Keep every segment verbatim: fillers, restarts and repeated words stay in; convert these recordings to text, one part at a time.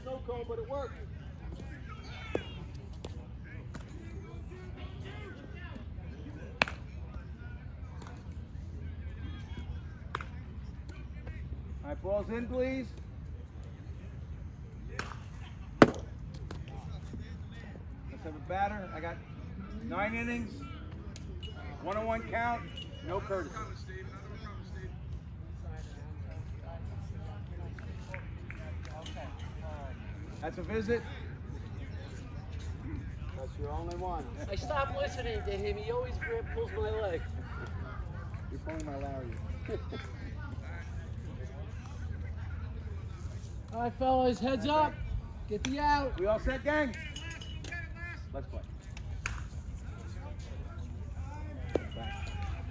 snow cone, but it worked. All right, balls in, please. Let's have a batter. I got nine innings, one on one count, no courtesy. That's a visit. That's your only one. I stopped listening to him. He always pulls my leg. You're pulling my Larry. All right, fellas, heads up. Get the out. We all set, gang? Let's play. Back.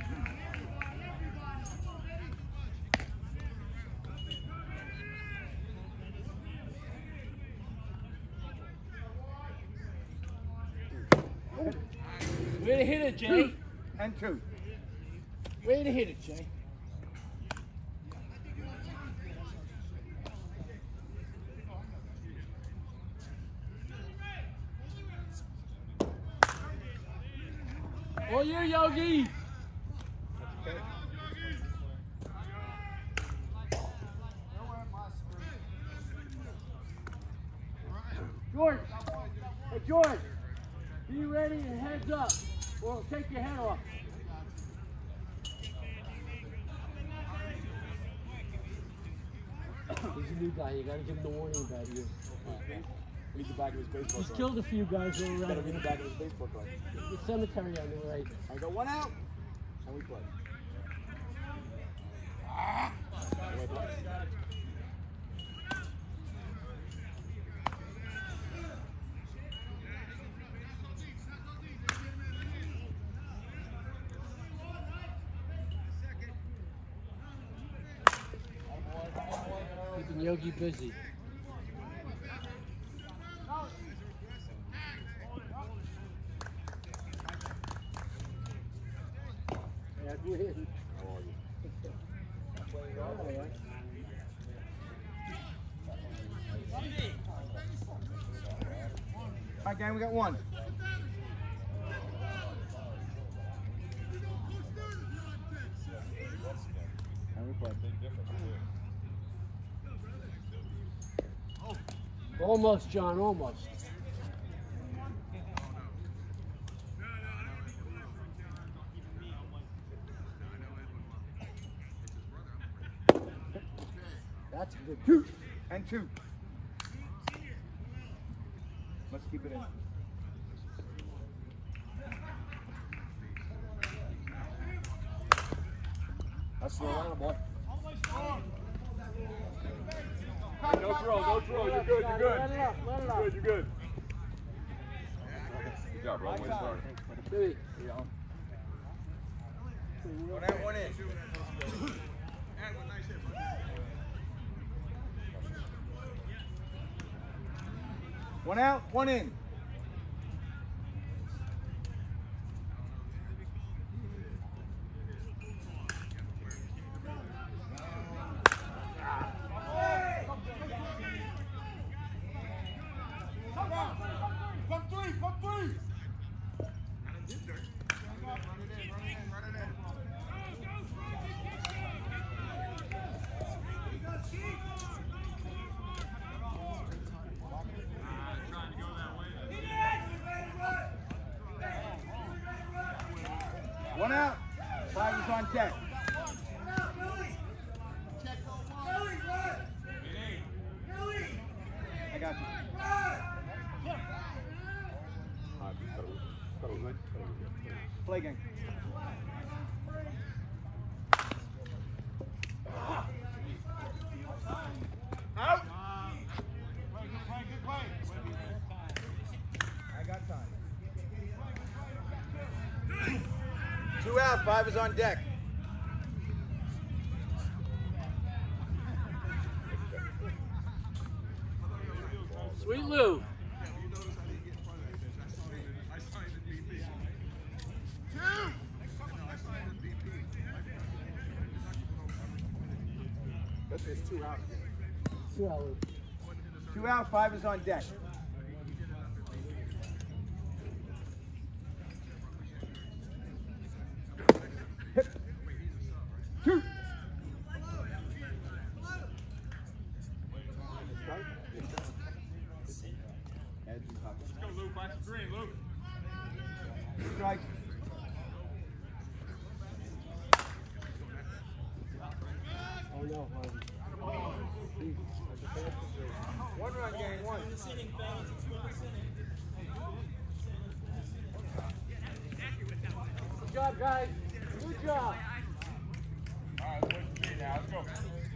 Way to hit it, Jay. And two. Way to hit it, Jay. Oh, you, Yogi. George. Hey, George. Be ready and heads up, or it'll take your head off. He's a new guy. You gotta give him the warning about you. Read the back of his baseball He's card. killed a few guys already. Gotta read the back of his baseball card. The cemetery on the right. I got one out, and we play. Ah. Keeping Yogi busy. That's weird. How are you? All right, gang, we got one. And we play. Almost, John, almost. That's good. Two and two. Let's keep it in. That's the line, boy. Hey, no throw, no throw. You're good, you're good. Let it up, let it up. You're good, you're good. Good job, bro. Way to start. Three. One out, one in. One out, one in. One out. Five is on deck. I got you. Play game. Out. I got time. Two out, five is on deck. Sweet Lou. That's two out. Two out. Two out, five is on deck. Hip. Two. Let's go, Luke. Watch the green, Luke. Strike. Oh no, One run game, one. good job, guys. Good job. All right, let's wait for three now. Let's go.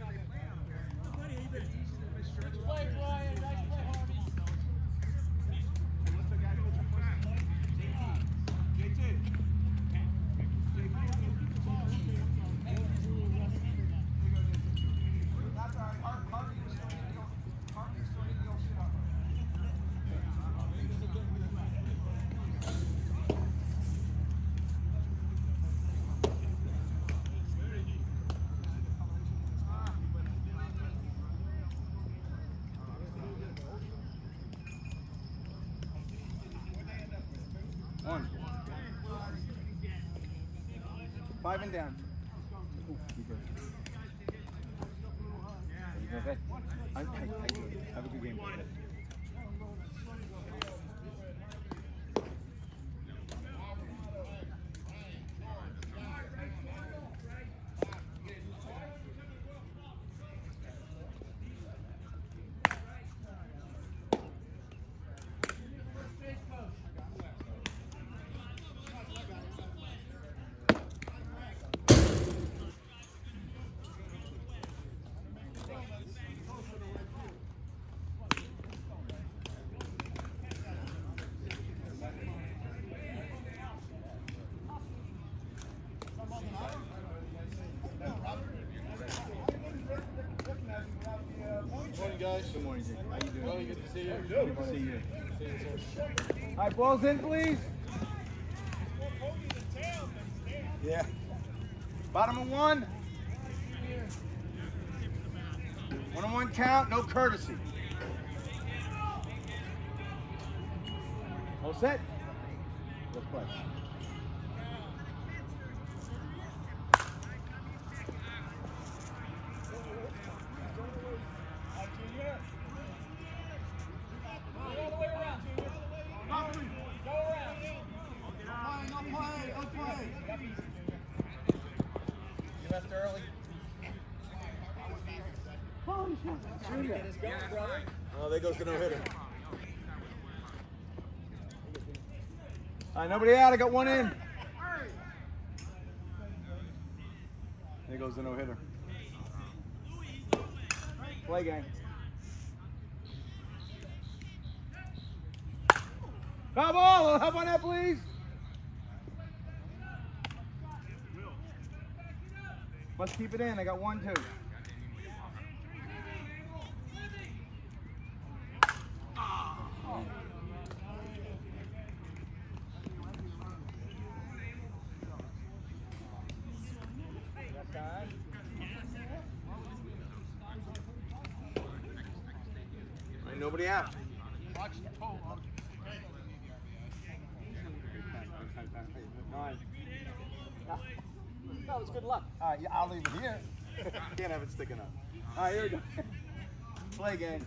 Nice play, Brian. Nice play, Harvey. One. Five and down. Okay. I, I, I, have a good game. Guys. Good morning, Jake. How you doing? Well, good to see you. Good to see you. See you, sir. All right, balls in, please. Yeah. Bottom of one. One on one count, no courtesy. All set? Let's play. You left early? Oh, there goes the no-hitter. All right, nobody out. I got one in. There goes the no-hitter. Play game. Foul ball. Help on that, please. Must keep it in. I got one, two. Ain't nobody out. Nine. That was good luck. All right, yeah, I'll leave it here. Can't have it sticking up. All right, here we go. Play game.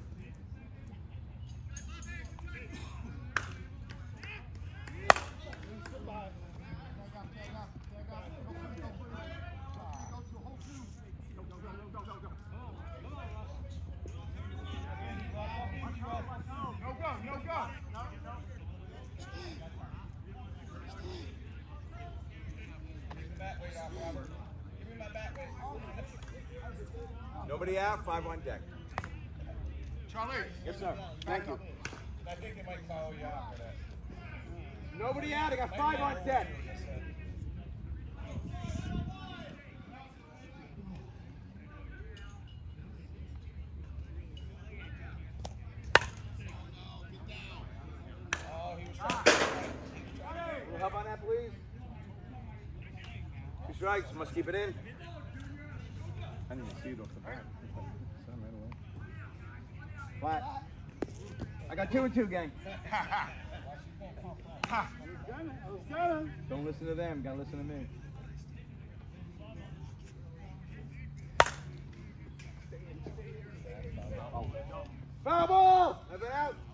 No go, no go. Nobody out, five on deck. Charlie. Yes, sir. Thank you. I think they might call you out for that. Nobody out, I got five on deck. Oh, he was trying to Will help on that, please? Two strikes, must keep it in. I didn't even see it off the bat. Flat. I got two and two, gang. Don't listen to them. Gotta listen to me. Foul ball! Have it out.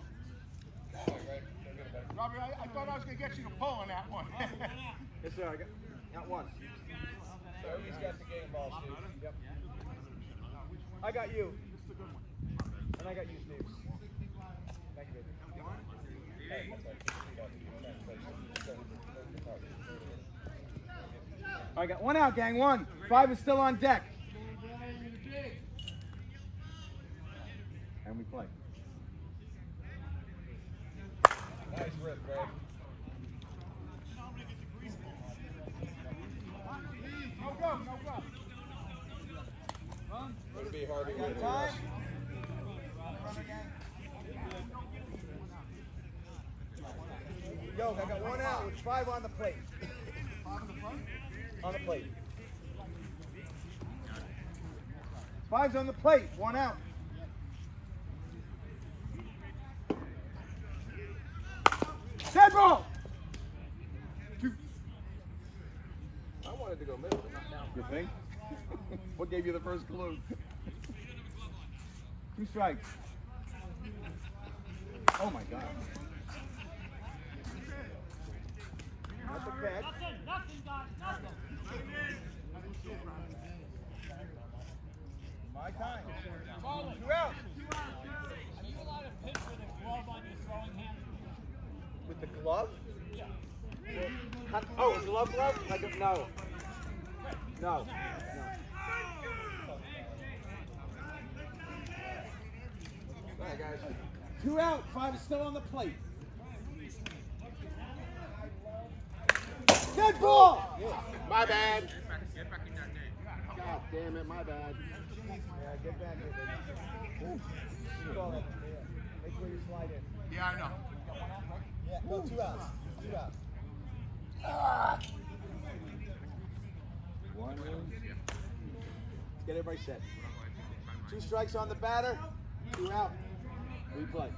Robbie, I, I thought I was going to get you to pull on that one. Yes, sir. I got, got one. So he's got the game ball, Steve. Yep. I got you. And I got you, Steve. Thank you, baby. I got one out, gang. One. Five is still on deck. And we play. Nice rip, Greg. No go, no go. Would be hard to Got get time? Yo, I got one out with five on the plate. Five in the front? On the plate. Five's on the plate. One out. Dead ball! Two. I wanted to go middle, but not down. You think? What gave you the first clue? Two strikes. Oh my God. That's a catch. Nothing, nothing, guys, nothing. My time. Charlie, Two out. are you allowed to pitch with a glove on your throwing hand? With the glove? Yeah. Well, oh, a glove glove? Like a, no. No. No. All right, guys. Two out. Five is still on the plate. Dead ball! My bad. God damn it, my bad. Yeah, get back here, baby. Call it. Make sure you slide in. Yeah, I know. Yeah, no, two outs. Two outs. Ah! One. Let's get everybody set. Two strikes on the batter. Two out. Replay.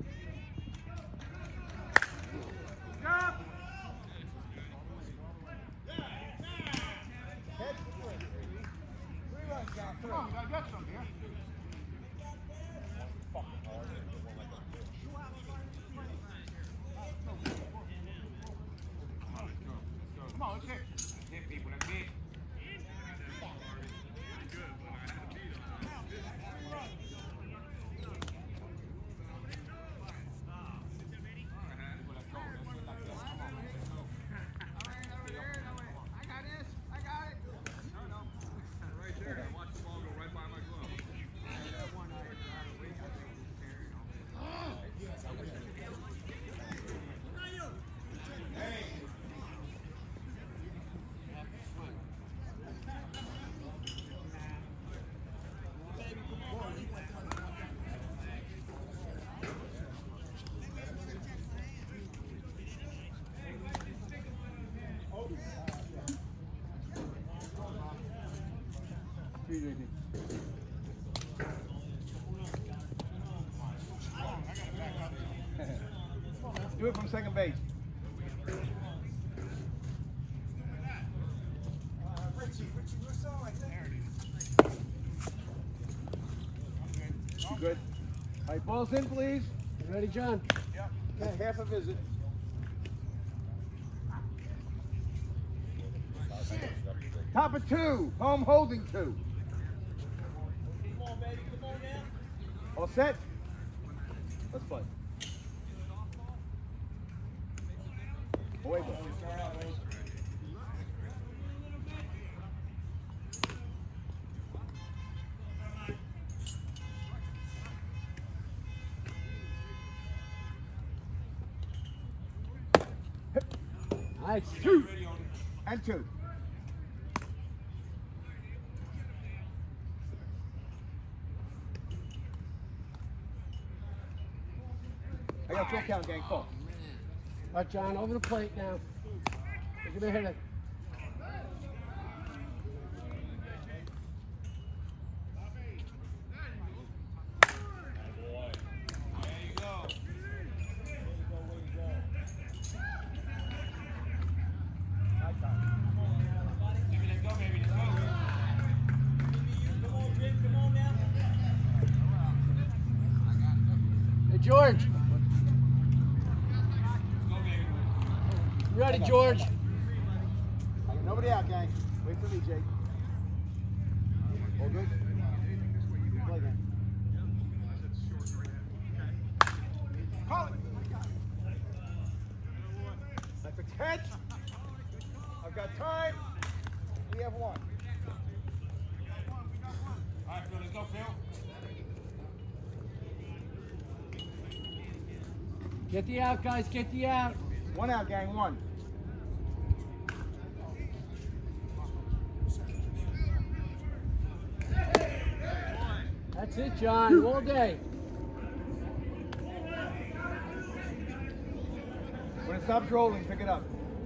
Stop! Come on, we got to get some here. Come on, let's hit. Hit people, that's it. Do it from second base. You good? All right, balls in, please. You ready, John? Yep. Okay, half a visit. Top of two. Home holding two. Come on, baby, come on now. All set? Let's play. Away ball. Nice. Two. And two. I got full count, gang. Full. All right, John, over the plate now. Look at the hitter. George. Ready, George. Nobody out, gang. Wait for me, Jake. All good? Play game. Call it. That's a catch. I've got time. We have one. All right, Phil, let's go, Phil. Get the out, guys. Get the out. One out, gang. One. That's it, John. All day. When it stops rolling, pick it up.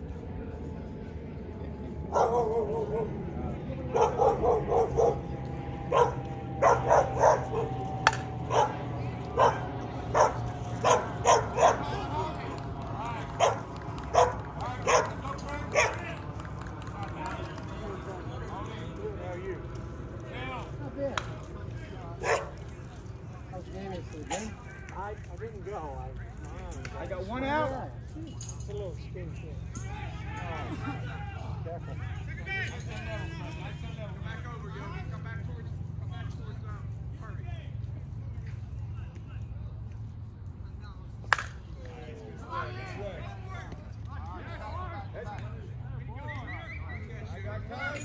I, I didn't go. I, I got one out. It's a little skin kid. Careful. Back over, Yogi. Come back towards, come back towards, um, Murray. I got time.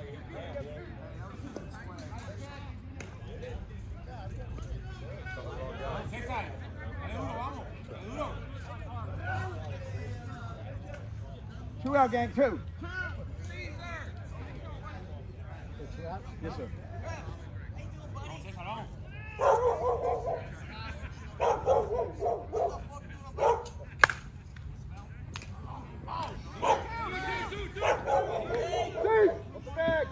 César, dale uno, vamos. Dale uno. Two out, gang. Two. Yes, sir. Vamos, César, vamos. Steve, up the bag.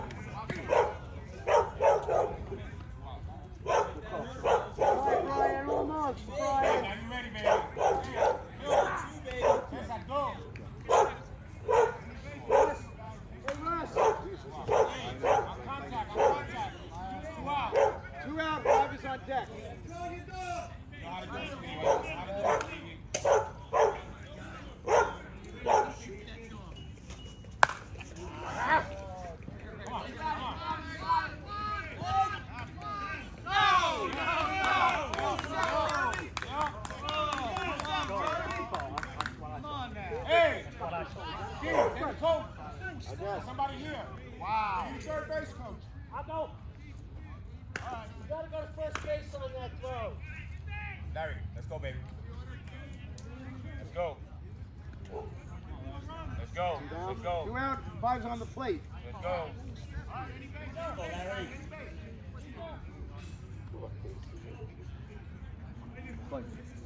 Brian, almost. Brian. Now you ready, baby? César, go. Hey, Russ. On contact, on contact. Two out. Two out. Five is on deck. Know how to do it, Stevie. Know how to do it, Stevie. Somebody here. Wow. You third base coach. I'll go. All right, you gotta go to first base on that throw. Larry, let's go, baby. Let's go. Let's go. Let's go. Two out. Five's on the plate. Let's go. Go, Larry. Play.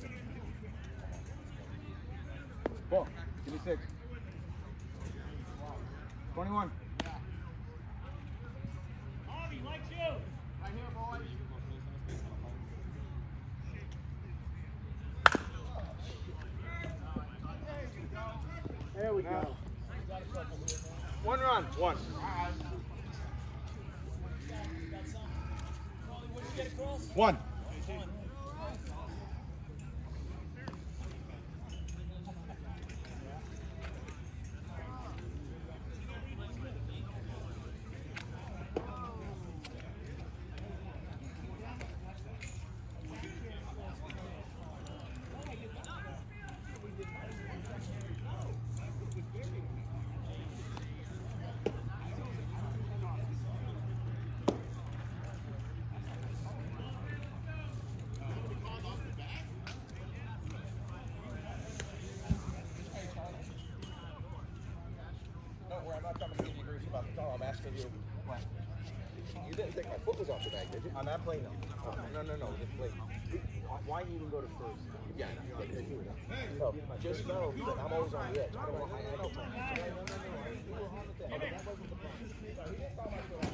Ball. Give me six. twenty-one. Harvey likes you. Right here, boys. There we go. One run. One. One. Don't worry, I'm not coming to give you grief about the call. I'm asking you. What? You didn't think my foot was off the bag, did you? On that play, no. Oh, no, no, no. Just wait. Why even go to first? Yeah, I know. So, just know that I'm always on the edge. I don't want high ankle time. Okay, that wasn't the plan.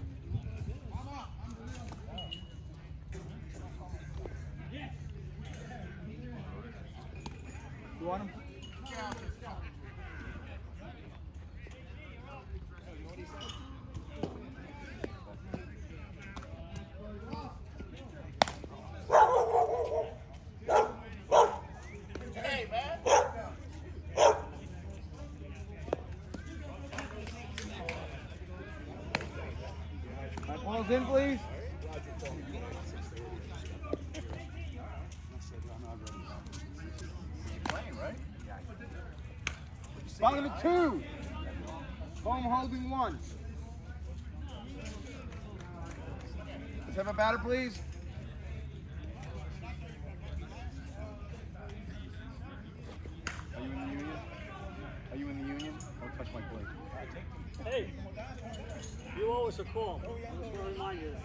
You want him? Balls in, please. Playing, right? Bottom of two. Home holding one. Let's have a batter, please. Are you in the union? Are you in the union? Don't touch my plate. Hey, you owe us a call. I just want to remind you.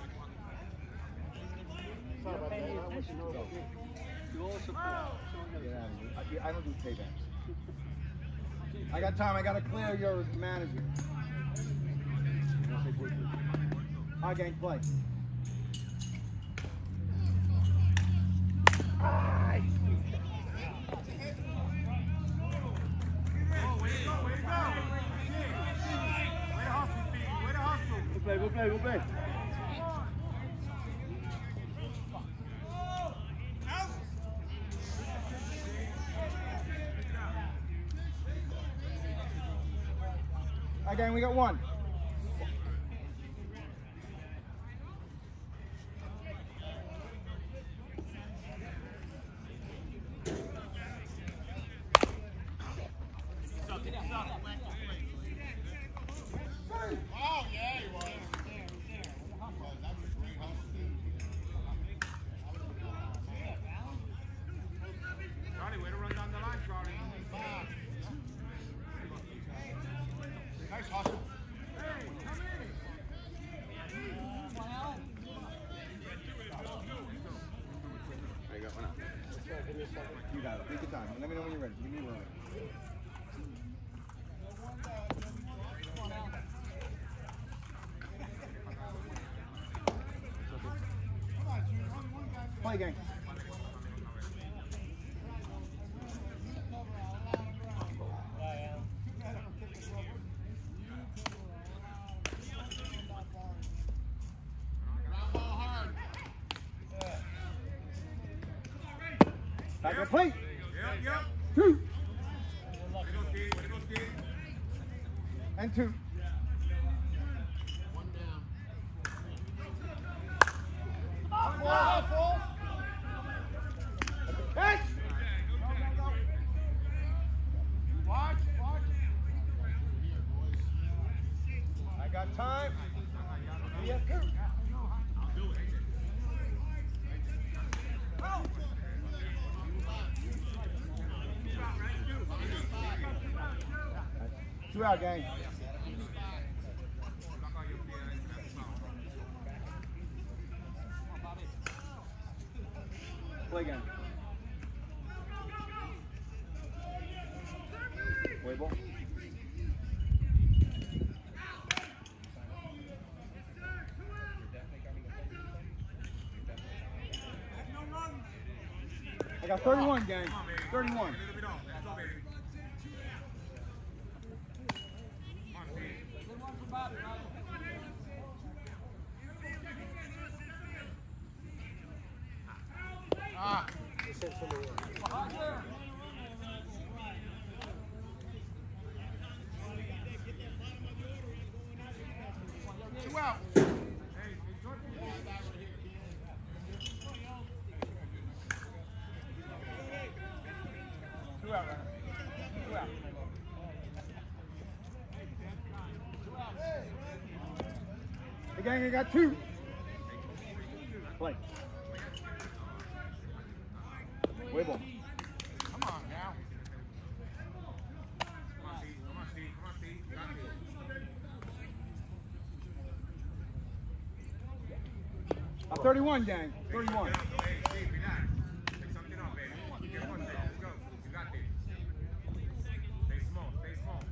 Sorry about that. I don't want you to know about me. You owe us a call. Get out of here. I, I don't do paybacks. I got time. I got to clear your manager. Hi, gang, play. Go play, go play, go play. Hi, gang, we got one. Oh, yeah, he was. That was a great hustle. Charlie, way to run down the line, Charlie. Nice hustle. You got it. Take your time. Let me know when you're ready. Give me a run. Play, gang. Back to play. Yep, yep. Two. Way to go, Steve. Way to go, Steve. And two. One down. Catch. Watch, watch. I got time. We have two. Two out, gang. Play again. Play ball. I got thirty-one, gang. thirty-one. A little bit off. Let's go, baby. Come on, Steve. Ah. Two out. Two out, runner. Two out. Hey, gang, I got two. Play. Way ball. Come on now. Come on, Steve. Come on, Steve. Come on, Steve. You got this. Uh, thirty-one, gang. thirty-one. Hey, Steve, relax. Take something off, baby. Get one there. Let's go. You got this. Stay small. Stay small.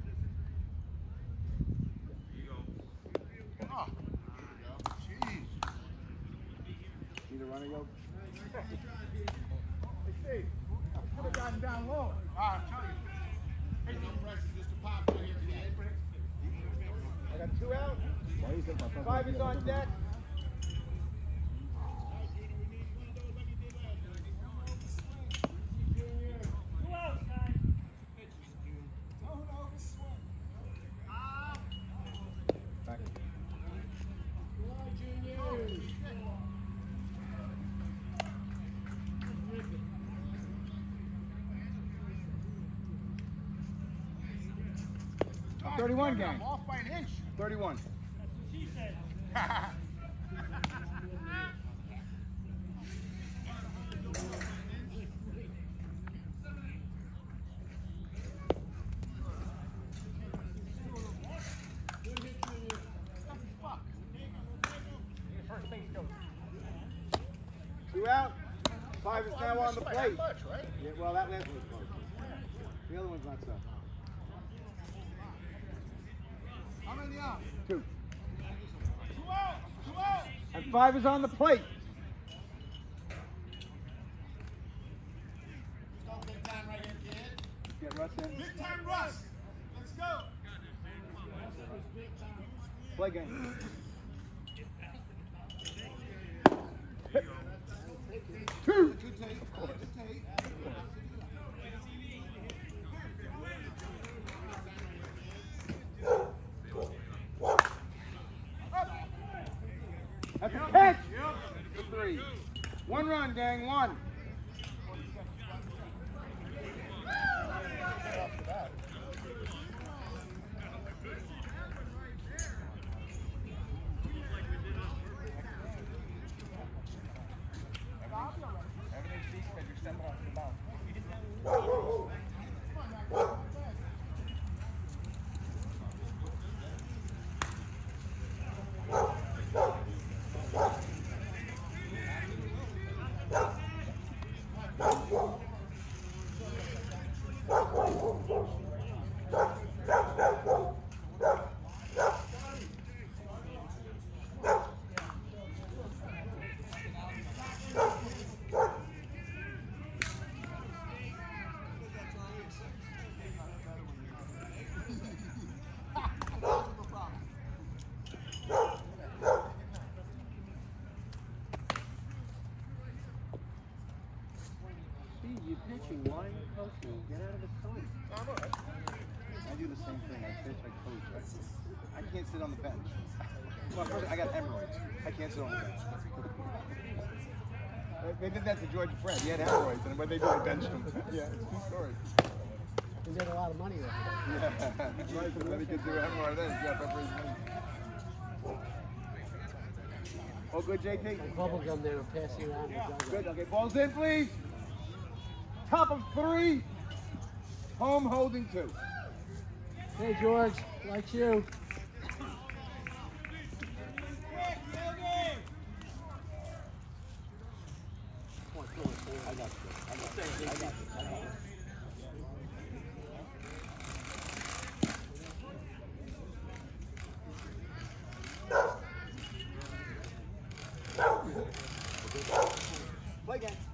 There you go. Oh. Jeez. Need a runner, yo? Hey, Steve. I could have gotten down low. Ah, I'm telling you. Hey, no pressure, just a pop right here. I got two out. Five is on deck. Back. thirty-one, gang. I'm off by an inch. thirty-one. She said. Two out. Five is now on the plate. Much, right? Yeah, well, that last one was close. The other one's not so. How many out? Two. Two out. Two out. And five is on the plate. Big time right here, kid. Get Russ in. Big time Russ. Let's go. Play game. Two. Good take. Good take. That's a catch. For three. One run, gang. One. You're pitching. Why are you coaching? Get out of the coach. I do the same thing. I pitch, I coach. I, I can't sit on the bench. Well, first, I got hemorrhoids. I can't sit on the bench. They- They did that to George Fred. He had hemorrhoids, and what they do, they benched him. Yeah, it's true story. You get a lot of money there. Yeah, that's right. So then he could do a hemorrhoid then. Yeah, for his money. Oh, good, J T. Bubble gum there and passing around the juggle. Good. Okay, balls in, please. Top of three. Home holding two. Hey, George, like you. I got you. I got you. I got you. I got you. Play game.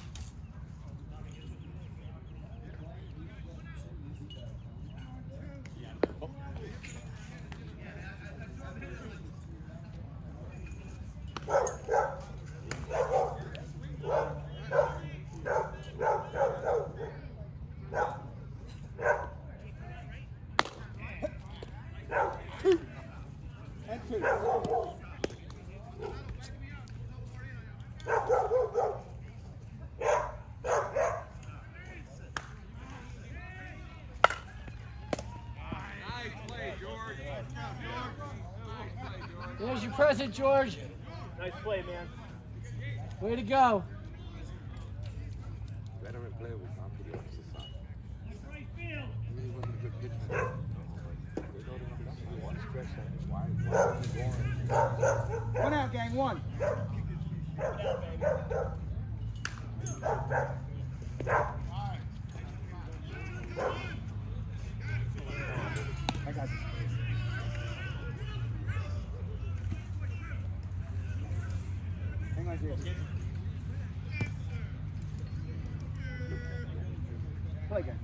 And two. There's your present, George. Nice play, man. Way to go. Veteran player was not to the opposite side. He really wasn't a good pitcher. One stretch that why why was he going? One out, gang. One. I got you. Hang on, Jason. Play again.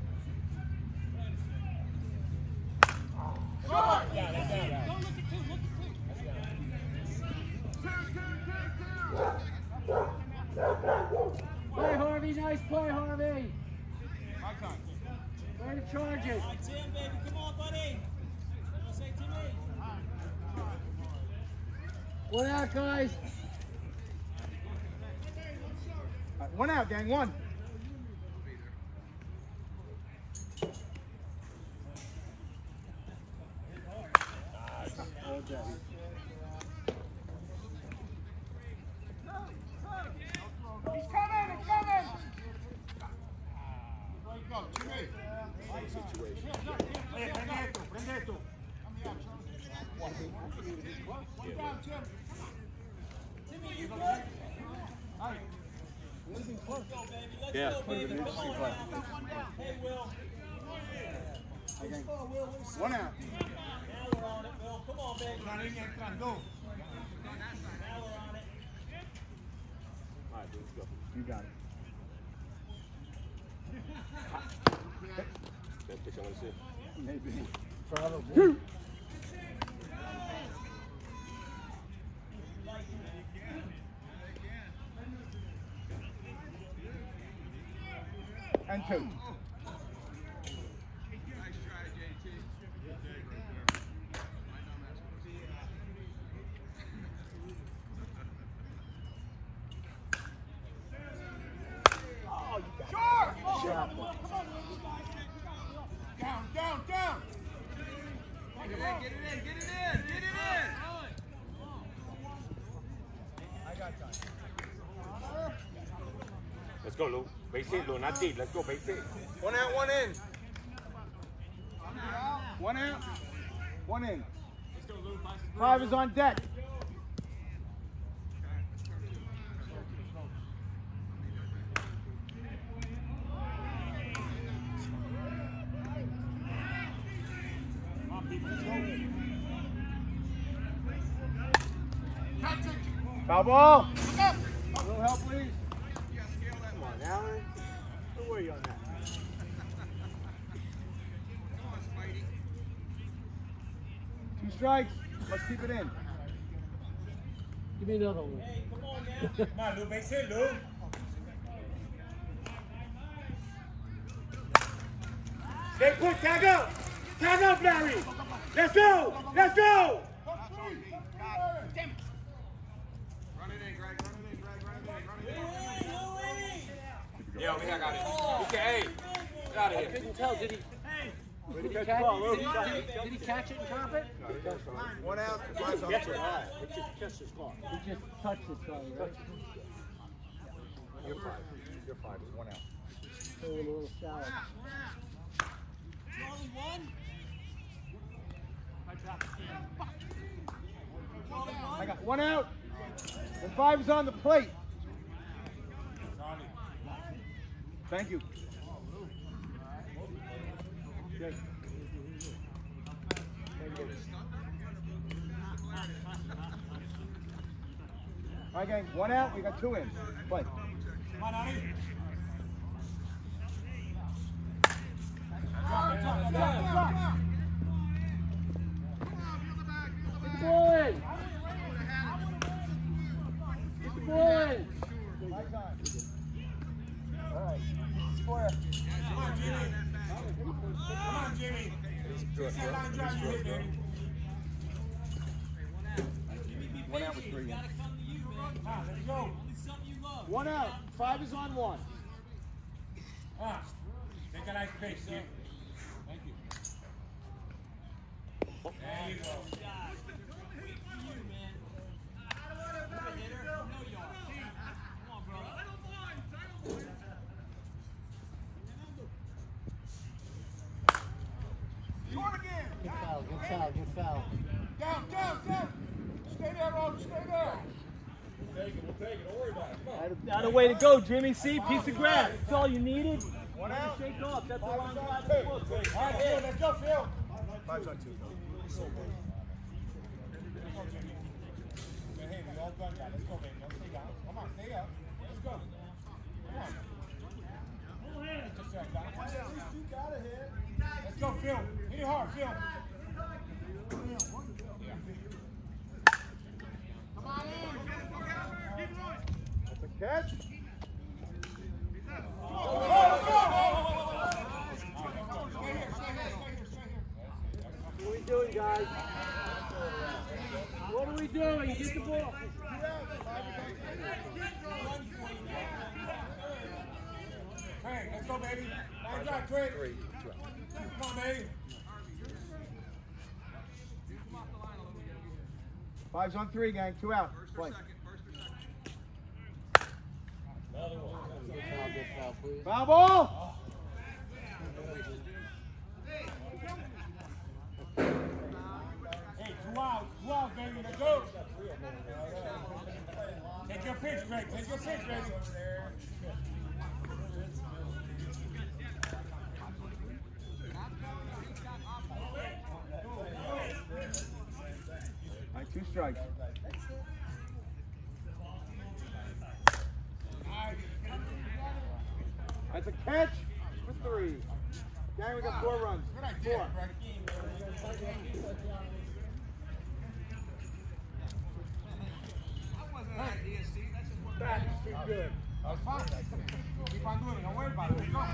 Play, Harvey. Nice play, Harvey. My time. Way to charge it. Tim, baby, come on, buddy. Don't say to me. One out, guys. All right, one out, gang. One. Go, Daddy. He's coming, he's coming! There you go, Jimmy. Situation. Hey, prende esto, prende esto. One down, Tim. Timmy, you good? Hey. Let's go, baby. Let's Yeah, go, put it baby. in Come interesting on play. now. Hey, Will. Let's go, Will. Let's One out. Now we're on it, Will. Come on, baby. La línea entrando. Now we're on it. All right, let's go. You got it. Best pitch I want to see. Maybe. Probably. And two. Down, down, down. Get it in, get it in, get it in, get it in. I got time. Let's go, Lou. Base hit, Lou. Not deep. Let's go, base hit. One out, one in. One out, one in. Five is on deck. Foul ball. A little help, please. Come on, Alan. Don't worry on that. Two strikes. Let's keep it in. Give me another one. Hey, come on now. Come on, Lou, base hit, Lou. Stay put. Tag up. Tag up, Larry. Let's go. Let's go. Run it in, Greg, run it in, Greg, run it in, run it in. Louie, Louie. Yeah, we got it. Okay, hey. Get out of I here. couldn't tell. Did he? Did he catch it? Did he, did he catch it and drop it? One out. Five's on Yeah. deck. It just touched his glove. He just touched his glove, right? You're five. You're five. One out. So a little shallow. Charlie one. Charlie I one. got one out. And five is on the plate. Thank you. Okay. All right, gang. One out. We got two in. Play. Come on, Ali. Get the ball in. Get the ball in. My time. All right. Square. Come on, Jimmy. Come on, Jimmy. Fix that line drive you hit, baby. One out with three in. Gotta come to you, man. Ah, let's go. Only something you love. One out. Five is on one. Ah, take a nice pitch, Jim. Thank you. There you go. God. Wait for you, man. You're a hitter. You know you are. Come on, brother. Score again. Good foul, good foul, good foul. Down, down, down. Stay there, Rose. Stay there. Not a way to go, Jimmy. See, piece of grass. That's all you needed. One out. Shake off. That's a Five long is on drive two. to the book. All right, Phil. Let's go, Phil. Five's on two. Hey, we all done that. Let's go, baby. Don't stay down. Come on, stay up. Let's go. Come on. Just right down. Let's go, Phil. Hit it hard, Phil. Come on in. That's a catch. Go, go, go. Stay here, stay here, stay here, stay here. What are we doing, guys? What are we doing? Get the ball. Hey, let's go, baby. Line drive, quick. Come on, baby. Five's on three, gang. Two out. Play. Good foul, good foul, please. Foul ball! Hey, two outs, two outs, baby, let's go. Take your pitch, Greg, take your pitch, Greg. All right, two strikes. That's a catch for three. Gang, we got four runs. Good idea, Four. Greg. That's too good. That's fine. Keep on doing it, don't worry about it. Let's go.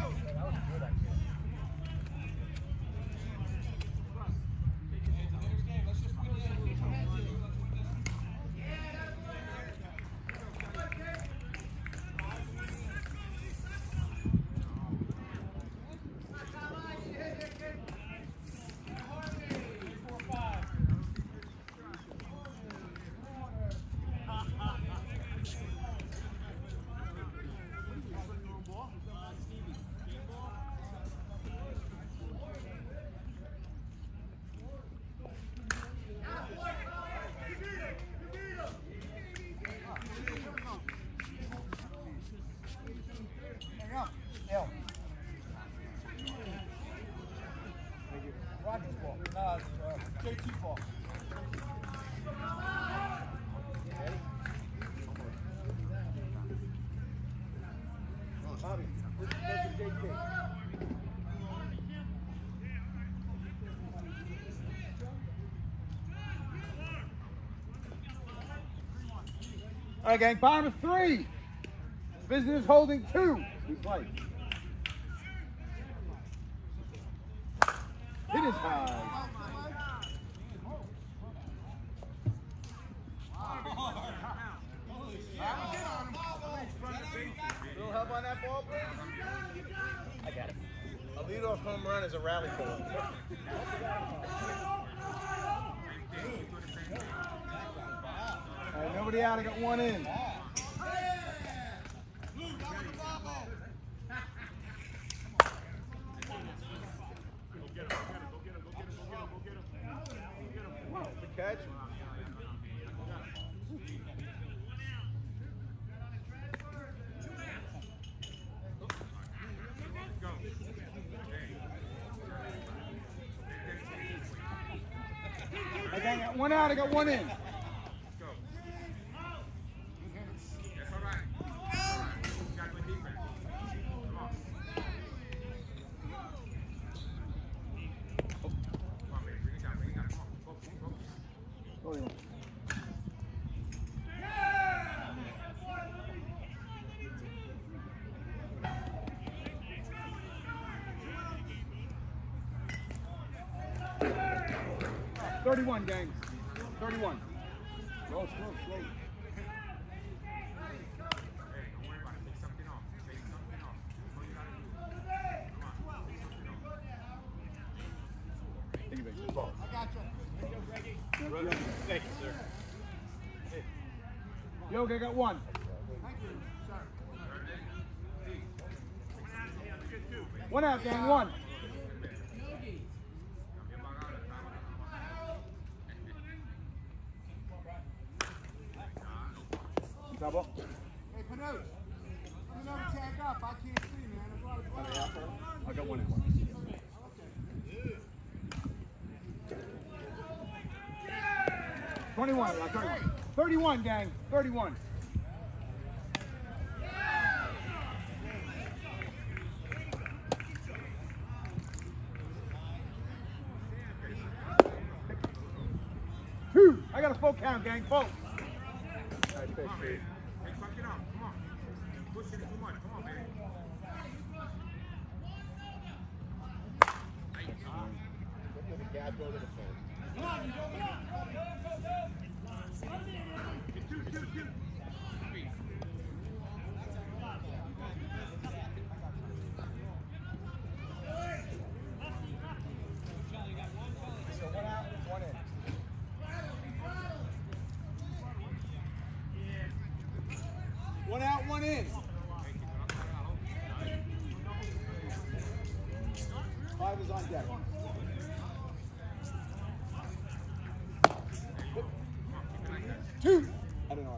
Roger's ball. No, it's uh, J T ball. Bobby, this is J T. All right, gang, bottom of three. Visitors holding two. We play. It is high. Little help on that ball, please? I got it. A leadoff home run is a rally ball. All right, nobody out. I got one in. Catch. I got one out, I got one in. thirty-one, gang. thirty-one. Slow, slow, slow. Thank you, baby. I got you. Thank you, sir. Yoga, I got one. Thank you, sir. One out, gang, one. Double. Hey, Pinot. You never tag up. I can't see, man. There's a lot of blood. I got one in one. twenty-one, uh, thirty-one. thirty-one, gang. thirty-one. Two. I got a full count, gang. Full. Come on, man. Hey, fuck it up. Come on. Pushing it too much. Come on, man. Shoot, shoot, shoot. So one out, one in. One out, one in. Five is on deck. Two. I don't know.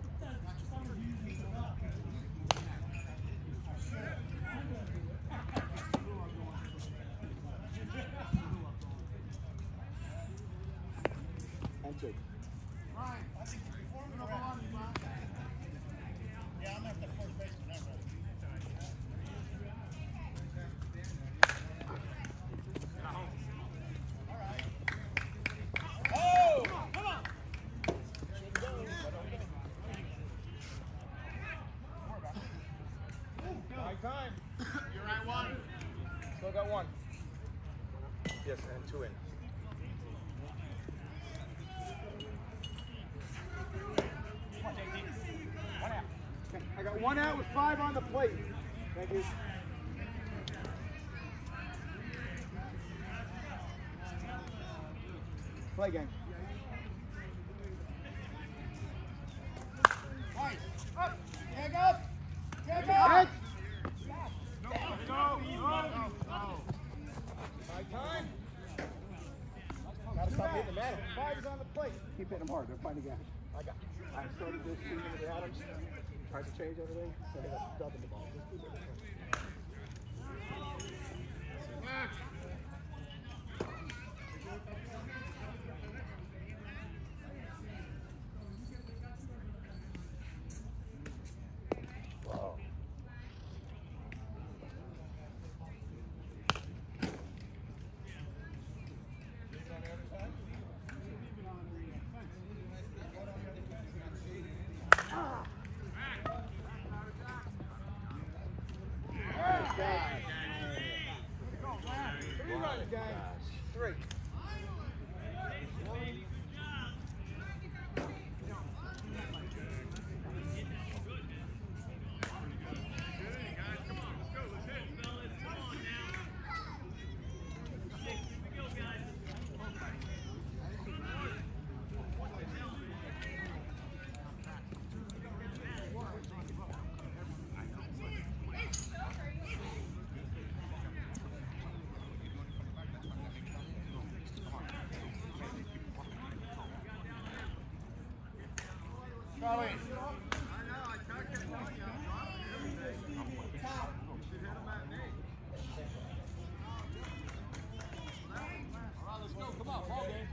And two. Yeah, I'm at the first baseman. That's right. Time. You're right, one. Still got one. Yes, and two in. One out. Okay, I got one out with five on the plate. Thank you. Play game. Nice. Up. Tag up. Tag Hey. up. Time. Gotta stop hitting the mantle. Five is on the plate. Keep hitting them hard. They're fighting again. I got. I started this season with the Adams. Tried to change everything. So they got dubbing the ball. Just keep it. Wow. Three runs, guys. Three. Charlie. Come on, ball game.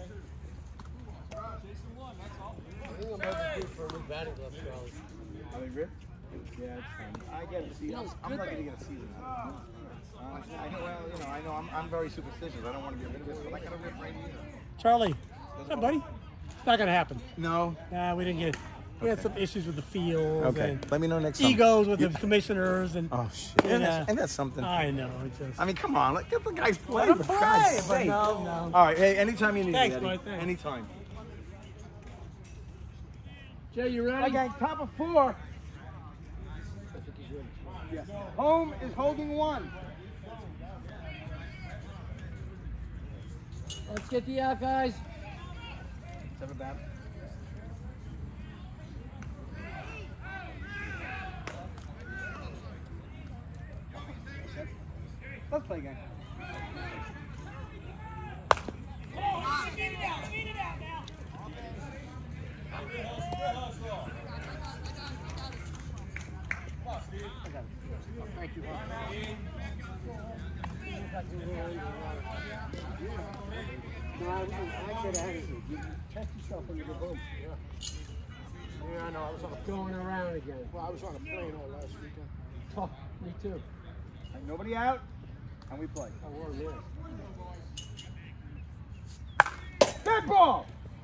Chasing one, that's all. I think I'm about to do for a new batting glove, Charlie. I mean, Rick? Yeah, it's fine. I get a season. Feels I'm good, lucky to though. get a season. Uh, I know, well, you know, I know I'm, I'm very superstitious. I don't want to get rid of this, but I got to rip right here. Charlie, what's up, buddy? It's not gonna happen. No. Nah, we didn't get. We had some issues with the field. Okay. And Let me know next time. egos with You- the commissioners and. Oh shit! And, And that's, uh, and that's something. I know. It just. I mean, come on, let get the guys play. Let 'em For play, God's but sake. no, no. All right. Hey, anytime you need Thanks, me, Eddie. bud, thanks. Anytime. Jay, you ready? Okay, top of four. Yes. Home is holding one. Let's get the out, guys. Seven bat. Let's play again. Thank you. No, I, I could have had it. You test yourself when you get home. Yeah. Yeah, I know. I was on a Going around again. well, I was on a plane all last weekend. Oh, me too. And nobody out, and we play. I wore this. Dead ball.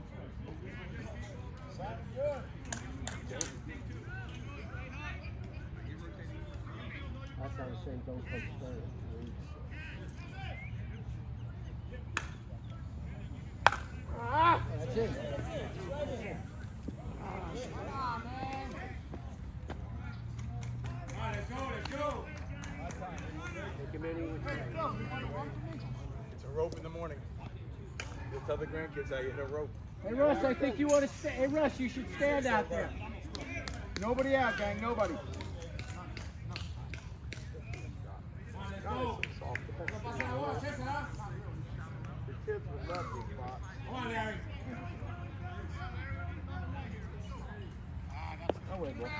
That's how the same don't play start. Ah, that's it. Let's go, let's go. Make him any. It's a rope in the morning. You'll tell the grandkids how you hit a rope. Hey Russ, I think you want to stay. Hey Russ, you should stand out there. Nobody out, gang. Nobody. Come on, Larry. No way, bro.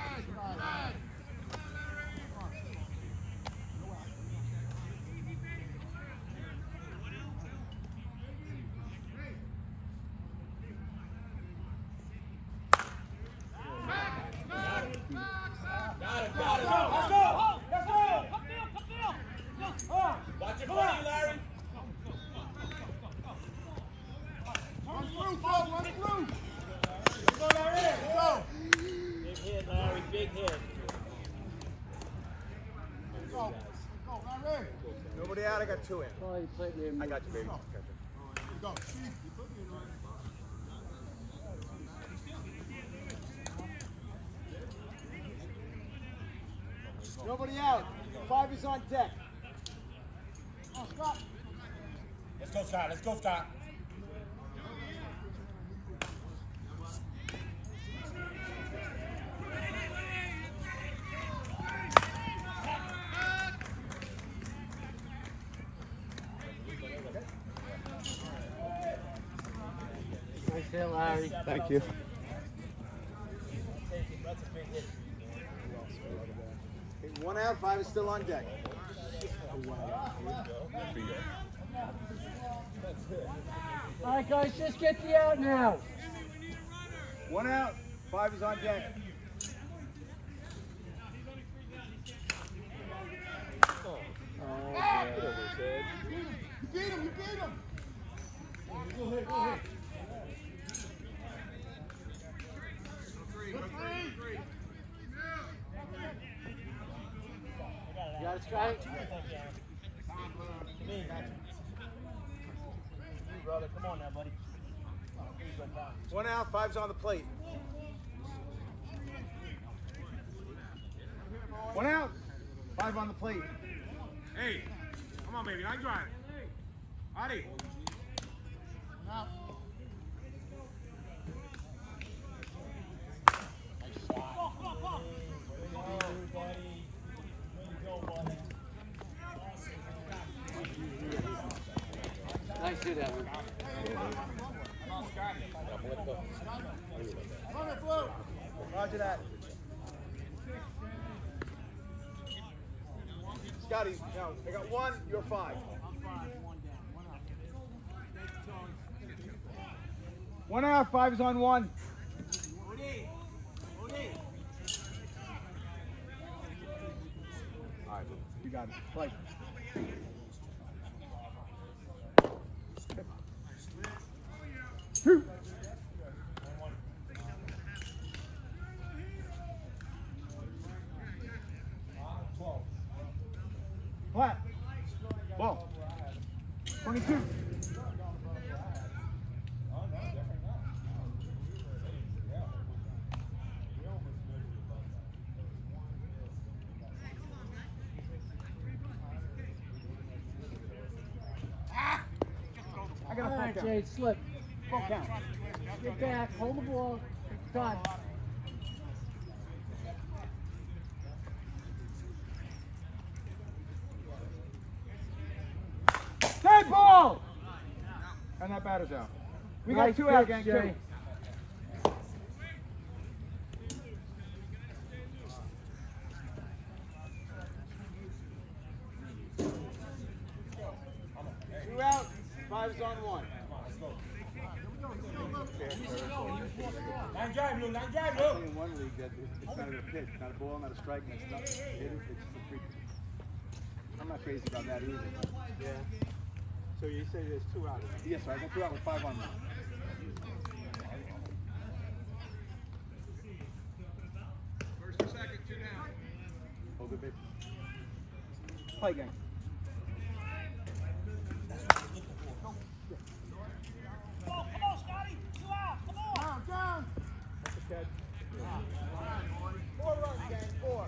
Got it, got it. Let's go. Let's go. Watch it for you, Larry. Run through, Flo. Run through. Let's go, Larry. Let's go. Big hit, Larry. Big hit. Go. Go, Larry. Nobody out. I got two in. Oh, you played me. I got you, baby. Go. Nobody out. Five is on deck. Oh, Scott. Let's go, Scott. Let's go, Scott. Nice hit, Larry. Thank you. That's a big hit. One out. Five is still on deck. All right, guys, just get the out now. One out. Five is on deck. You beat him. You beat him. Go ahead. Go ahead. You got it, Scotty? Me. Brother, come on now, buddy. One out. Five's on the plate. One out. Five on the plate. Hey, come on, baby. I'm driving. Adi. Now. Nice hit, Evan. Run it, Flo. Roger that. Scotty, no. I got one. You're five. One out. Five is on one. All right. You got it. Play. Two. Flat. Ball. twenty-two. I got a All full right, count. Jade, slip. Full count. Get back, hold the ball. Done. Dead ball! And that batter's out. We got Nice two out, pitch, gang. Two. Jay. Two out. Five is on one. Line drive, Lou. Line drive, I Lou. think in one league that it- it's not a pitch, not a ball, not a strike, and it's not hit it, it's just a free. I'm not crazy about that either. But Yeah. So you say there's two out of it. yes, sir. I got two out with five on one. First or second, two down. Oh, good baby. Play game. Come on, Scotty. Two out. Come on. Down, down. That's a catch. Four runs, gang. Four.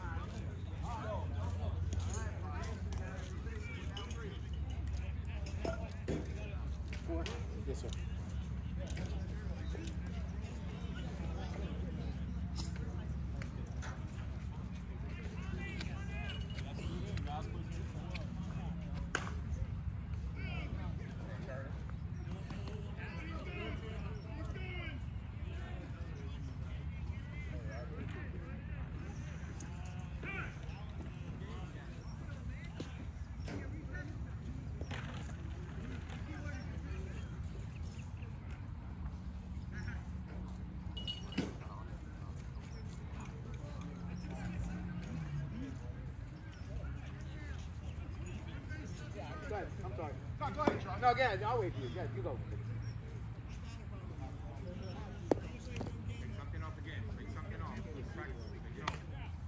Four. Yes, sir. No, again, I'll wait for you. Yeah, you go. Take something off again. Take something off. Practice. Take it off.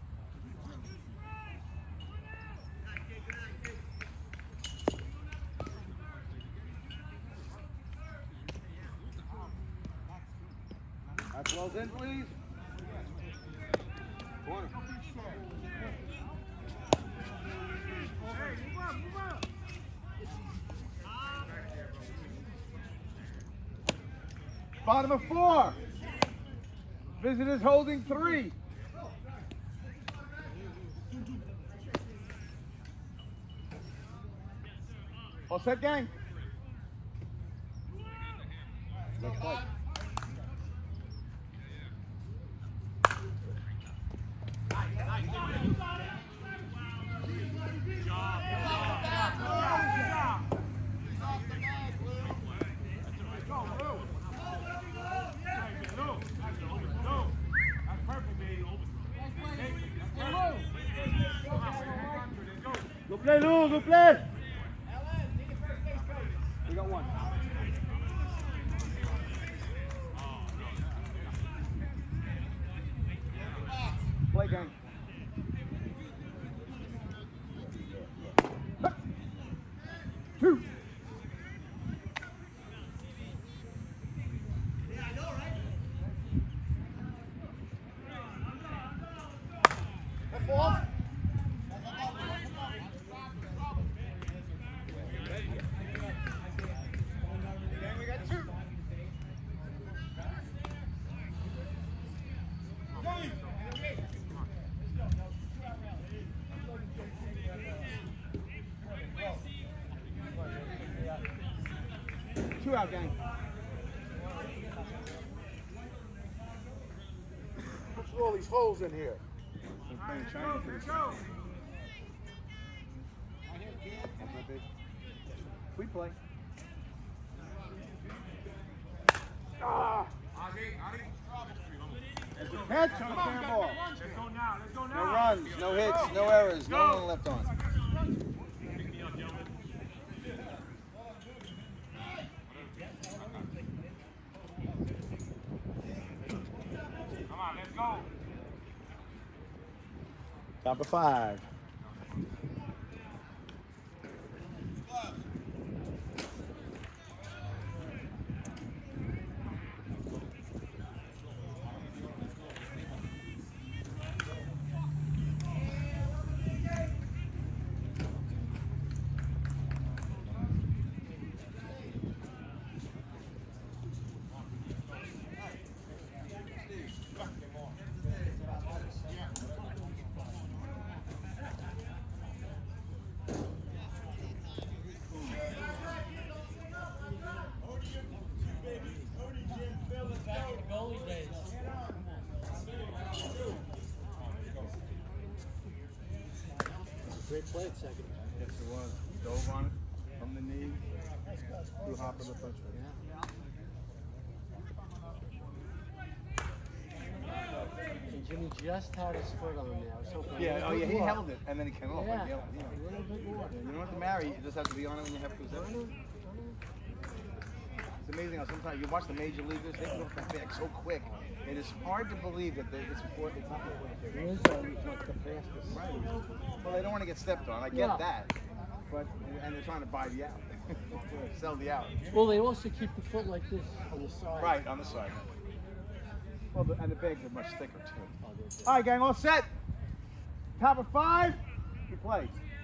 That's wells in, please. Corner. Bottom of four. Visitors holding three. All set, gang. Let's fight. Go play, Lou, go play. We got one. Play gang. Two. That's off. We got two. Two out, gang. What's with all these holes in here? They're playing China for this. That's not big. We play. Ah! There's a catch on a fair ball. Let's go now. Let's go No now. runs, no hits, no errors, no one left on. Come on, let's go. Top of five. Goalie days. Great play at second. Yes, it was. Dove on it from the knee. Threw hop in the punch. And Jimmy just had his foot on there. I was hoping Yeah, oh yeah, he held it and then he came off. Yeah, Like, yeah, a yeah. little bit more. You don't have to marry, you just have to be on it when you have possession. It's amazing how sometimes you watch the major leaguers, they go back so quick. It is hard to believe that they, it's, before, it's not before It they're is um, like the fastest. Right. Well, they don't want to get stepped on. I get Yeah. that. But, and they're trying to buy the out. Sell the out. Well, they also keep the foot like this on the side. Right, on the side. Well, the, and the bags are much thicker, too. Oh, they're big. All right, gang, all set. Top of five, you play.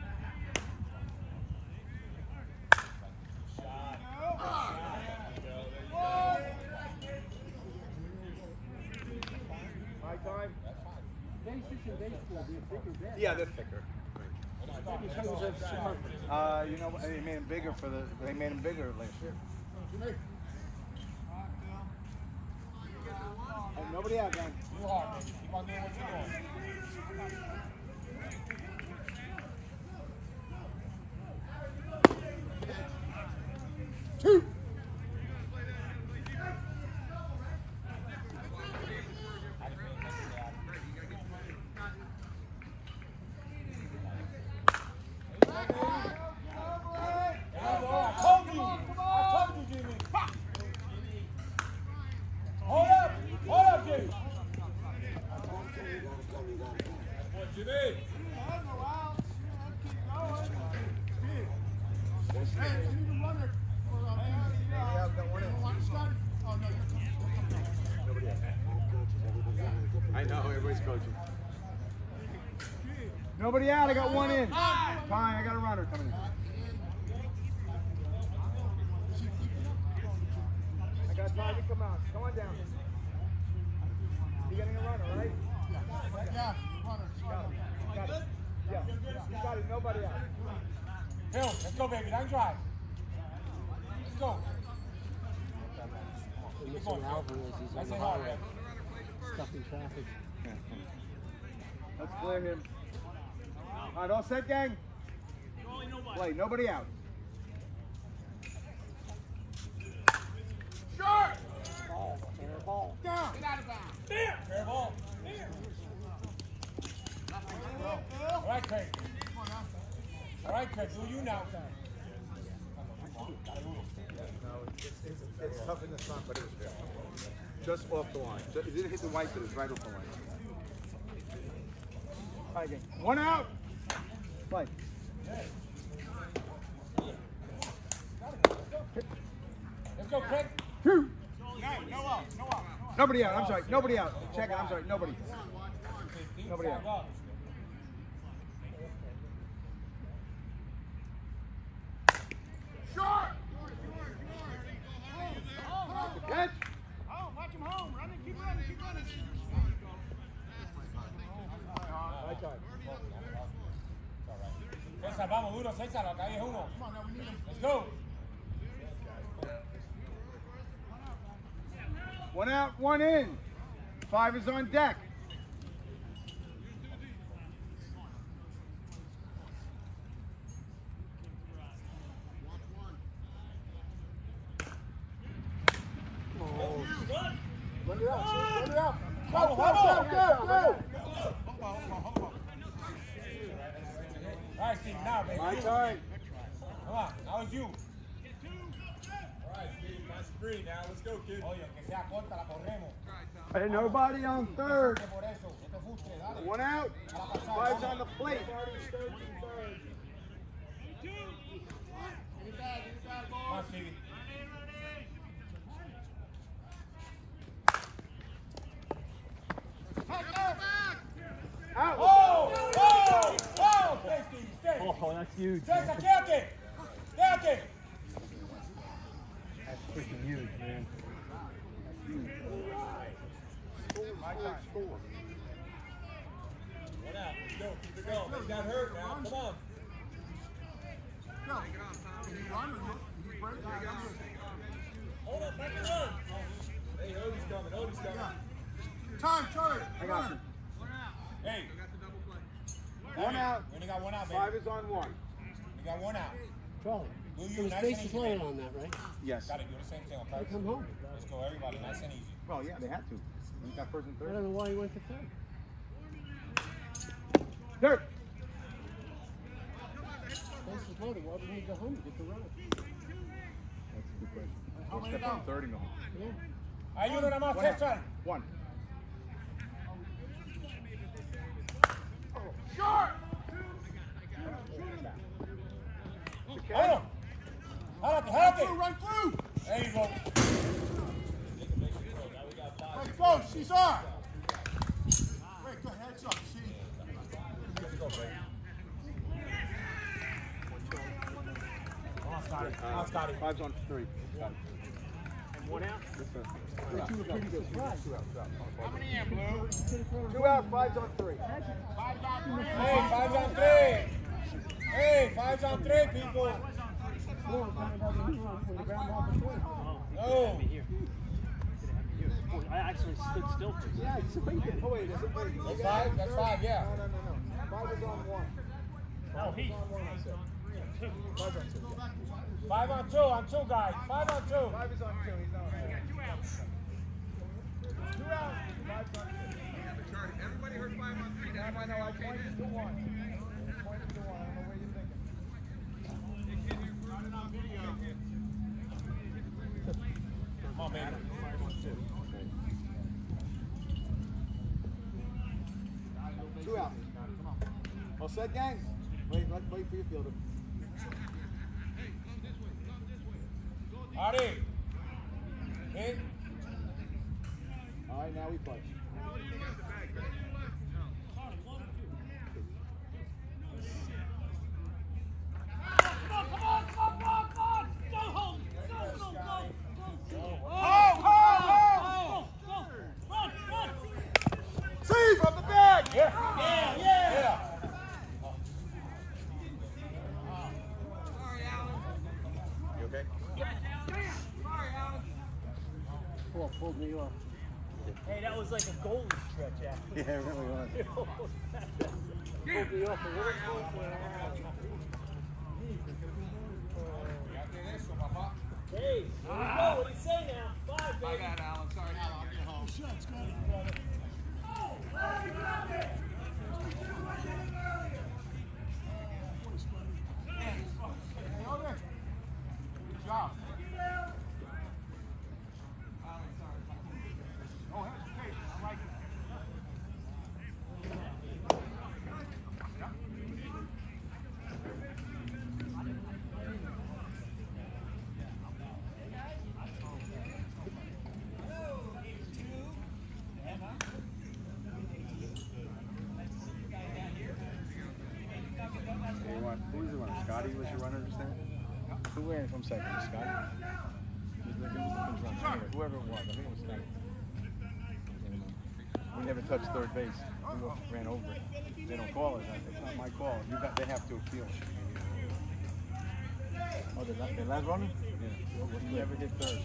My time. Bases in baseball, they're thicker bats. Yeah, they're thicker. Because of sharp. Uh, you know, they made them bigger for the. They made them bigger last year. And nobody out, gang. Too hard, baby. Keep on doing what you're doing. Two. Kobe! know, everybody's coaching. Nobody out, I got one in. Fine, I got a runner coming in. I got time to come out. Come on down. You're getting a runner, right? Yeah, runner. Got it. Got it. Yeah, you got it. Nobody out. Phil, let's go, baby. Don't drive. Let's go. They're missing Alvarez. He's on the highway. Stuck in traffic. Let's clear him. All right, all set, gang? Play, nobody out. Short! Ball. Fair ball. Down! Get out of bounds. There! Fair ball. There! All right, Craig. All right, Craig, do you now? No, it's, it's, it's tough in the front, but it was fair. Just off the line. Just, it didn't hit the white, but it was right off the line. All right, gang. One out. Play. Let's go, Craig. Two. No, no out, no out. Nobody out. I'm sorry. Nobody out. Check it. I'm sorry. Nobody. Nobody out. Short! Catch. Oh, watch him home. Run it, keep running, keep running. Right time. César, vamos, duro, César, acá hay uno. Let's go. One out, one in. Five is on deck. Run it out, run it out. Vamos, Go, vamos. go, go. All right, Steve, now, baby. My turn. Come on, now it's you. All right, Steve, nice spree now. Let's go, kid. Oye, que sea corta, la corremos. Hey, nobody on third. Por eso, no te frustres, dale. One out. Five's on the plate. Come on, Stevie. Out. Oh! Oh! Oh! Stay, Stevie, stay. Oh, that's huge. César, quédate. Quédate. That's freaking huge, man. One out. Let's go. Keep it going. He got hurt now. Come on. Go. Can you run or you, you break? Hold up. Back and run. Hey, Odie's coming. Odie's coming. Time, Charlie. I got you. Hey. One out. We only got one out, baby. Five is on one. We got one out. Charlie. Do you So the nice space and is easy, loaded baby. on that, right? Yes. Gotta do the same thing, They okay? come home. Let's go, everybody. Nice and easy. Well, yeah, they had to. We got first and I third. don't know why he went to third. Third. Space is loaded. Why didn't he go home to get the run? That's a good question. How many Step down? on third and go home. Yeah. Ayuda nada más, One out. César. One. Short! Hold on. Jálate, jálate. Run through. There you go. Let's go, Cesar. Wait, go ahead, up, see. Let's go, baby. Come on, Scotty. Come on, Scotty. Five's on three. Got it. One out. Two out. Two out. Two out. Two out. How many in, Blue? Two out. Five's on three. Hey, five's on three. Hey, five's on three, people. No. I actually stood still for you. Yeah, it's waiting. Oh, wait, is it waiting? That's five? That's five, yeah. No, no, no, no. Five is on one. Oh, he. Five on one, I said. Five on two. Five on two, on two, guys. Five on two. Five is on two. He's not on two. Two out. Two out. Five's on two. Charlie, everybody heard five on three. Now I know I pointed to one. I pointed to one. I don't know where you're thinking. Come on, man. Two out. All set, gang? Wait, let's wait for your fielder. Artie. Hit. All right, now we play. See from the bag. Yeah. Yeah, yeah. Yeah. You okay? Pull, pulled me off. Hey, that was like a golden stretch, actually. Yeah, it really was. Pulled me off a little closer. Hey, here we go. What do you say now? Five, baby. Alan. Sorry. Alan, I'll get home. Good job. No hesitation. I like it. Hey, what? Who was the runner? Scotty was your runner just there? Who ran from second? Scotty? It was the- it was the Finch runner. Anyway, whoever it was, I think it was Scotty. We never touched third base. We wa- ran over it. They don't call it. It's not my call. You got. They have to appeal. Oh, the, la- the last runner? Yeah. We never did third.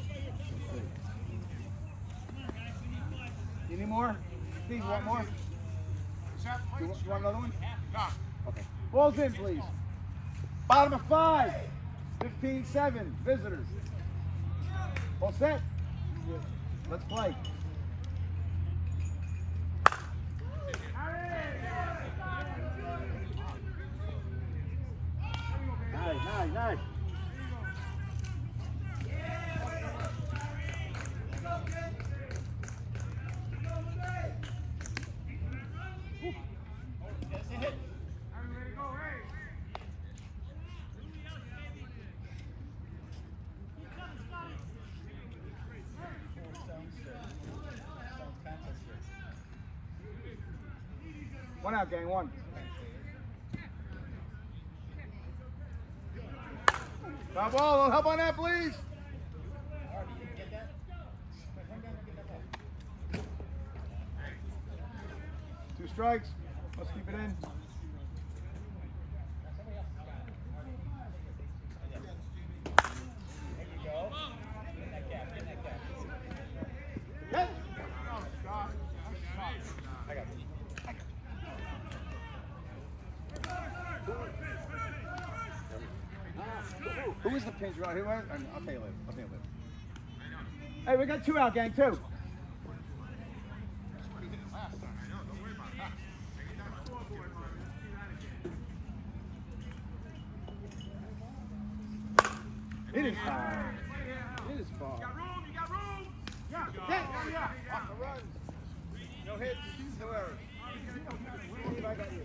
You need more? Steve, you want more? You want, you want another one? Okay. Balls in, please. Bottom of five. fifteen seven. Visitors. All set? Let's play. Nice, nice, nice. One out, gang, one. Foul ball, a little help on that, please. Two strikes. Let's keep it in. Yes. I got this. Who was the pinch runner? Who was? I'll tell you later. I'll tell you later. Hey, we got two out, gang, two. It is fine. It is fine. You got room. You got room. Yeah. Yeah. Yeah. Yeah. Off the runs. No hits, no errors. Steve, I got you.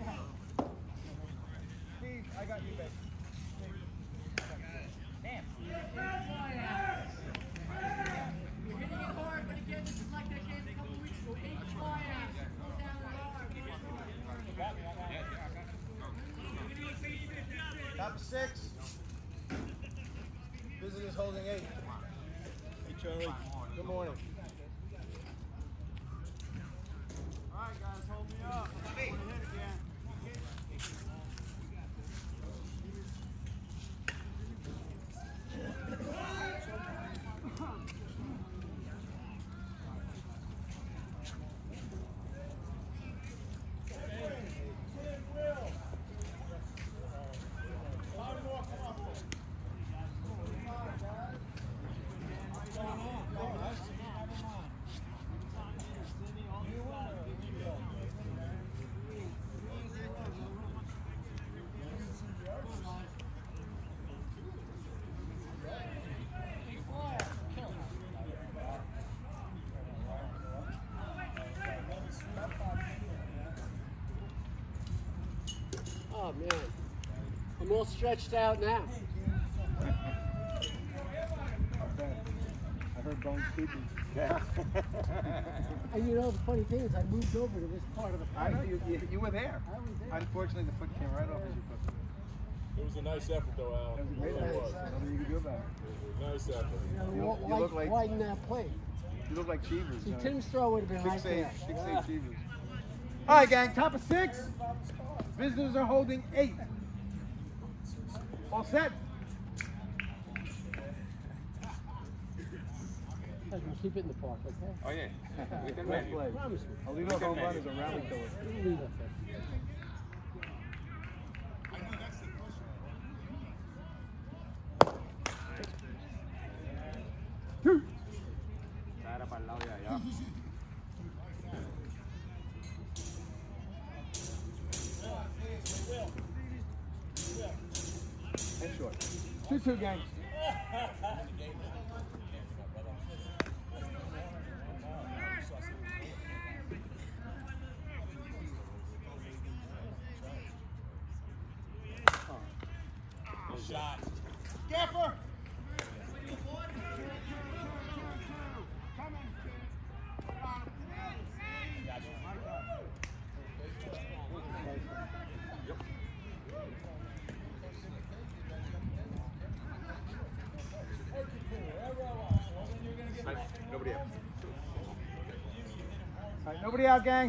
Steve, I got you, babe. Top of six. Visitors holding eight. Hey, Charlie. Good morning. All right, guys, hold me up. I'm gonna hit again. Oh man, I'm all stretched out now. I heard Bones speaking. Yeah. And you know, the funny thing is, I moved over to this part of the I play. know, you, you, you were there. I was there. Unfortunately, the foot came right off as you put it. It was a nice effort, though, Al. That was a great It really effort. was. Nothing you could do about it. It was a nice effort. You know, You- wa- you widen, look like- widen that play. You look like Cheevers. See, uh, Tim's throw would have been right Six eight, there. six eight Cheevers. All right, gang. Top of six. Visitors are holding eight. All set. I can keep it in the park, okay? Oh, yeah. We can Nice make play. Promise me. A leadoff home run is a rally killer. We'll leave it there. Two. Era para el lado de allá. And short. Two two, gang. Shot. Gaffer. Nobody else. All right, nobody out, gang.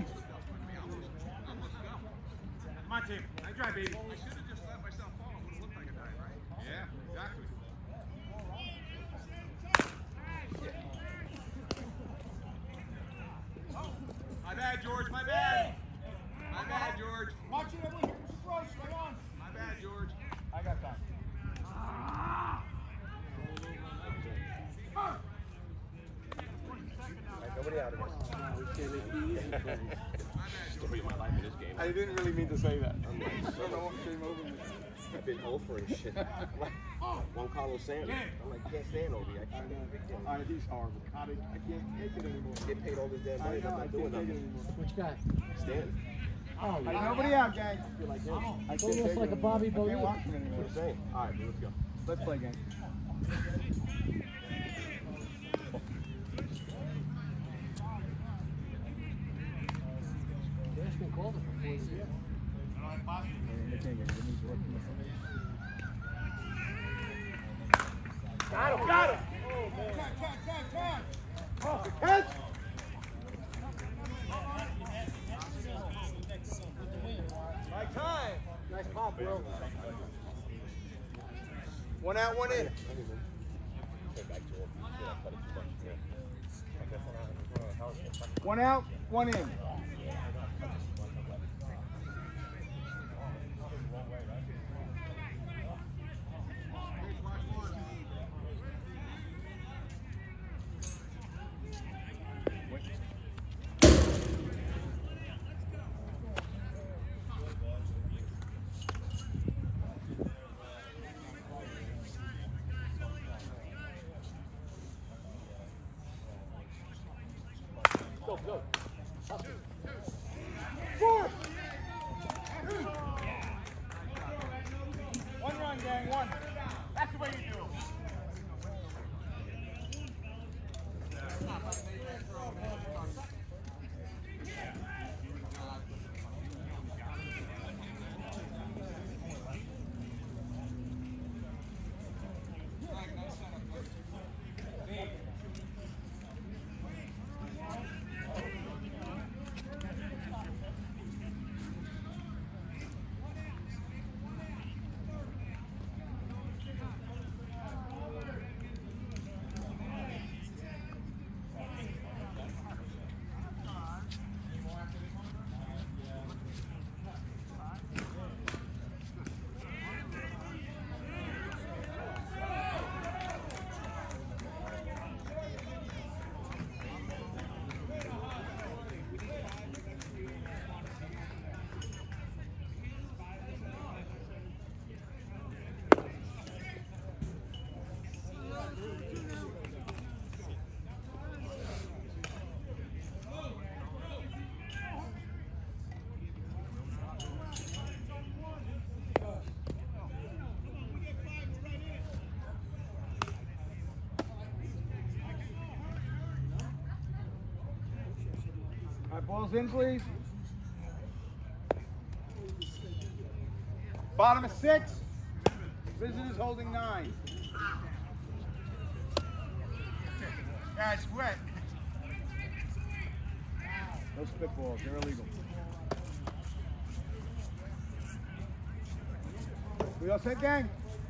Come on, team. I drive, baby. I should have just let myself fall. It would have looked like a dive, right? Yeah, exactly. My bad, George. My bad. My bad, George. Watch it, everyone. Approach, right on. My bad, George. I got time. Nobody out of this. Story of my life in this game. I didn't really mean to say that. I'm like, I don't know what came over me. I've been over and shit. Juan Carlos Sanders. I'm like, can't stand over here. I can't do a big deal. All right, he's horrible. I, I can't take it anymore. Get paid all this damn I money. know, I'm I not doing can't take it nothing. anymore. Which guy? Stand. Oh, All right, yeah. nobody out, gang. Feel like this. I Almost can't take like it a Bobby anymore. I can't Bonilla. watch it anymore. What I'm saying. All right, let's go. Let's play, gang. Cashman called it before the year. They can't get it. It needs work. Got him, got him. Catch! Right time. Nice pop, Will. One out, one in. One out, one in. Go, go. Four. One run, gang, one. That's the way you do it. right, balls in, please. Bottom of six. Visitors holding nine. Yeah, it's wet. No spitballs, they're illegal. We all set, gang?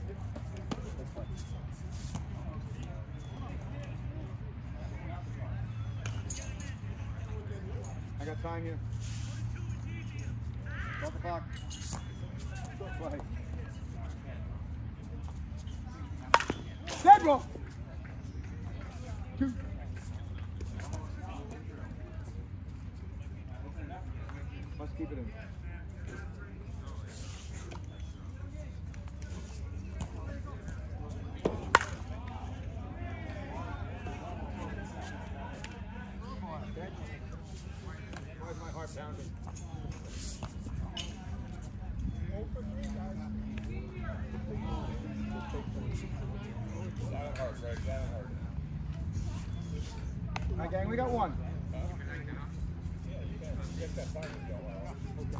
I got time here. Stop the clock. Play. Dead roll. Two. Must keep it in. Why's my heart pounding? Down hard, Greg, down hard. All right, gang, we got one. Get that fire going.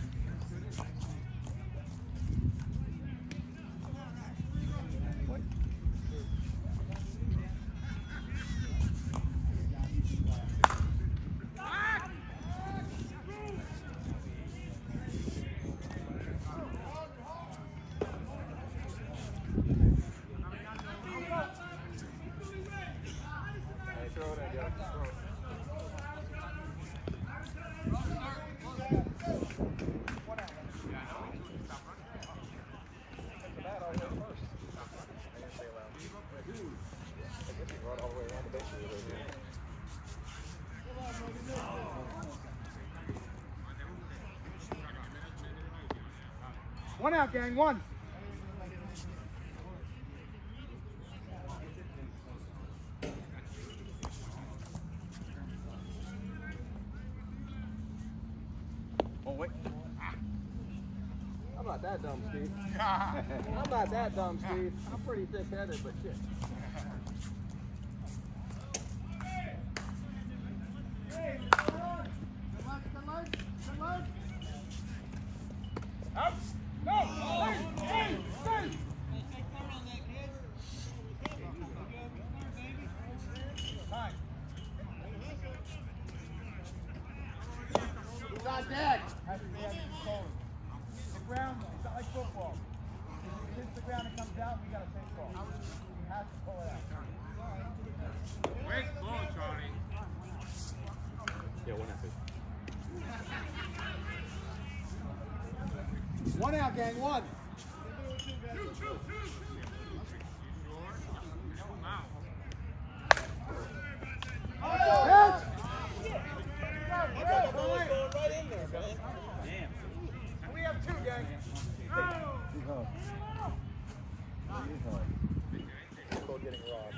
One out, gang, one. Oh, wait. I'm not that dumb, Steve. I'm not that dumb, Steve. I'm pretty thick-headed, but shit. Out. No. Stay. Stay. Stay. Time. It's on deck. Has to be at the shoulder. The ground, it's not like football. If it hits the ground and comes out, we got a safe ball. We have to pull it out. Wait, ball, Charlie. Yeah, one out. One out, gang, one. Yes. We have two, gang. People getting robbed.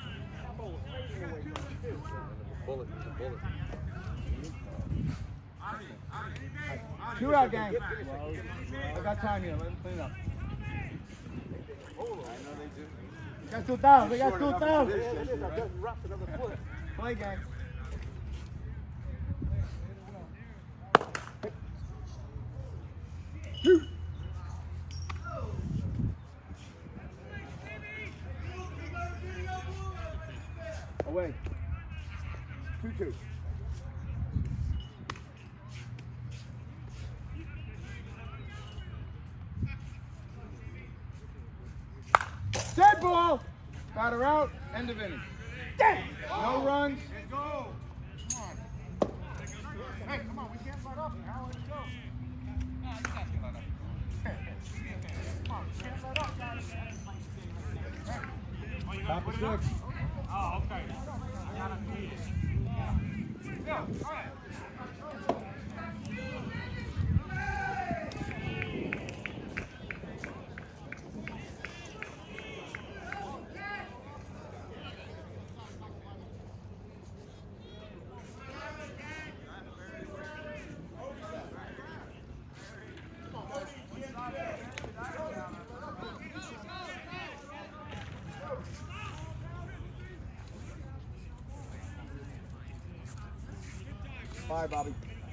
Bullet, it's a bullet. Two out, gang. I got time here. Let them clean up. They got two thousand. They got two thousand. Play, gang. Two. Away. Two two. Dead ball. Batter out. End of inning. No runs. Let's go. Come on. Hey, come on. We can't let up. How let's go. Nah, you guys can let up. Come on. We can't let up, guys. Oh, you Top of put it up? six. Oh, okay. I gotta feed it. Yeah, all right. Bye, Bobby.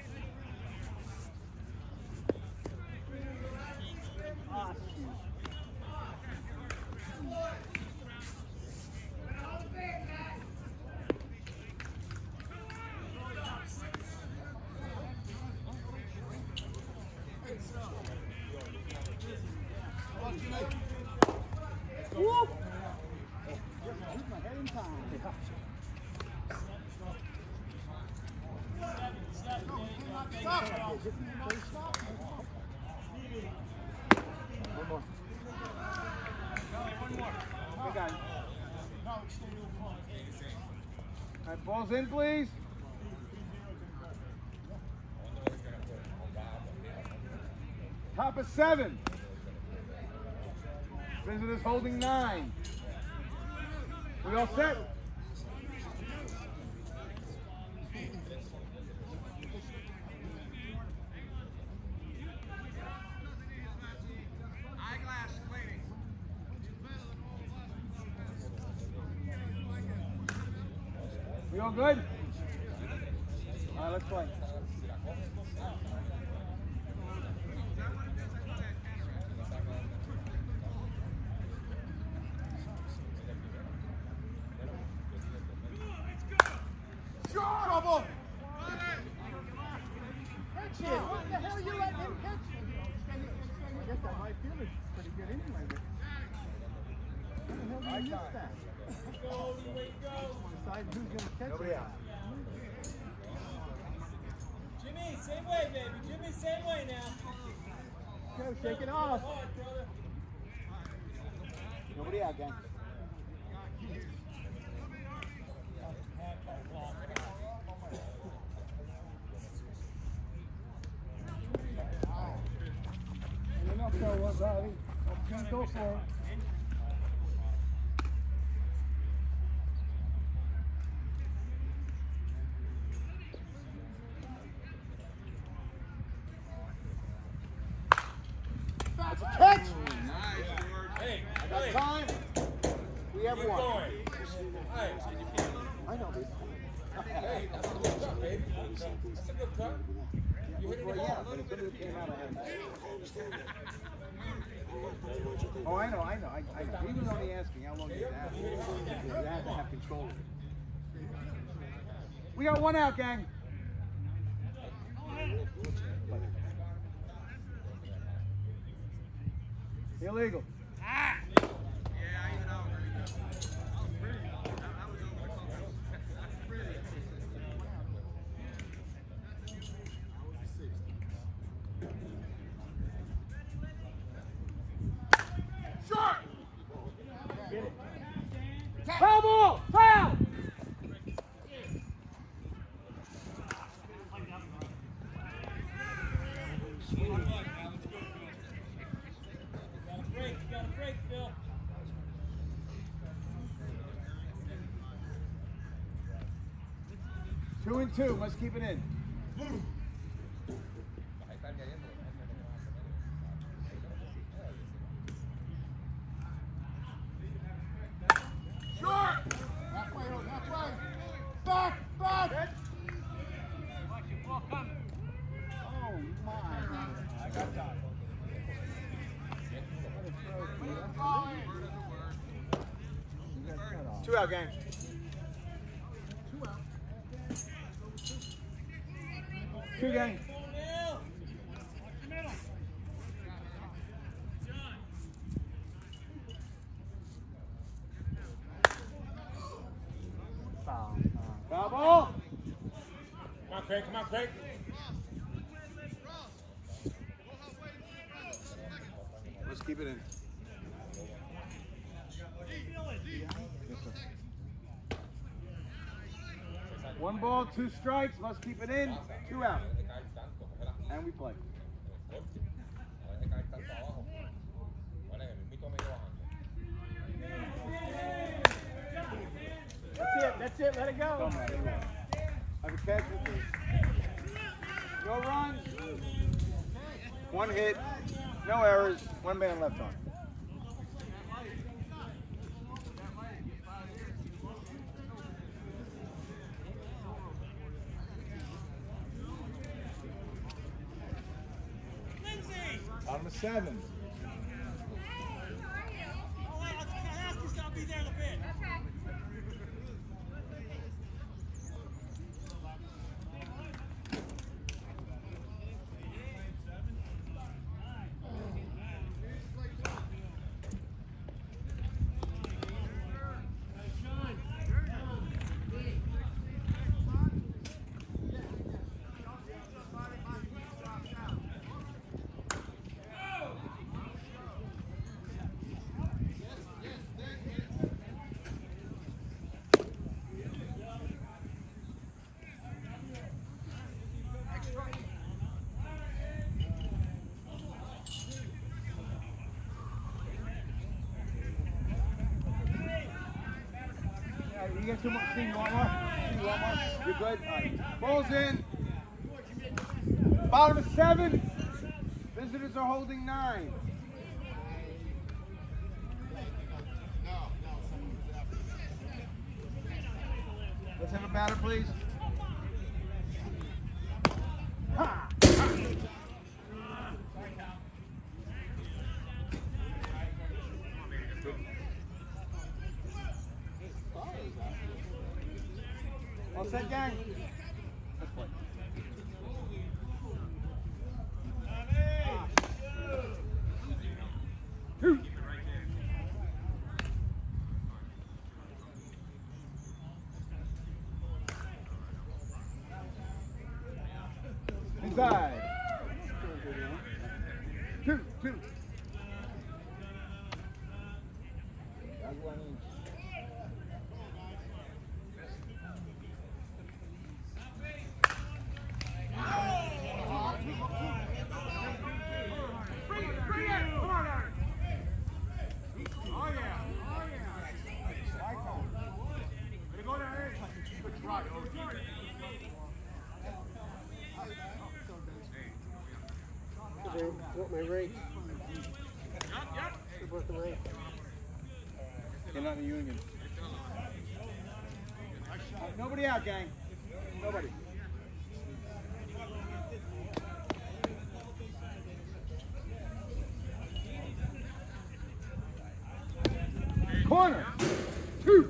All right, balls in, please. Top of seven. Visitors holding nine. We all set? Eyeglass waiting. We all good? All right, let's play. Trouble! Catch it! What the hell are you letting him catch? I guess that right field is pretty good anyway. But how the hell did you miss that? Decide who's going to catch Nobody it. out. Jimmy, same way, baby. Jimmy, same way now. Go, shake it off. Come on, brother. Nobody out, gang. Enough, though, buddy. Can't go for it. That's a catch. Hey, I got hey, time. We have keep one. going. Hey, I know this. hey, that's a good cut, baby. That's a good cut. You hit it Well, hard. yeah, but as soon as it came out, I had it. Oh, I know, I know, I, I know. He was only asking how long you had. You had to have control of it. We got one out, gang. Illegal. Yeah, even out. Pretty. That, that was over the close. Pretty. Short! Foul ball! Foul! Got a break, you got a break, Phil. Two and two, must keep it in. Short! Halfway, halfway! Back, back! Oh, my. I got that. Two out, gang. Two out. Two, gang. Now. Foul ball. Come on, Craig, come on, Craig. Let's keep it in. One ball, two strikes, must keep it in. Two out. And we play. That's it, that's it, let it go. Don't matter. Have a catch with this. No runs. One hit. No errors. One man left on. Bottom of seven. You get too much. Steve, you want more? Steve, you want more? You're good? All right. Ball's in. Bottom of seven. Visitors are holding nine. Let's have a batter, please. Ha! All set, gang? Let's play. Two. Inside. Two, two. That's one inch. Want my rate? Support the rate. They're not in the union. Right, nobody out, gang. Nobody. Corner. Two.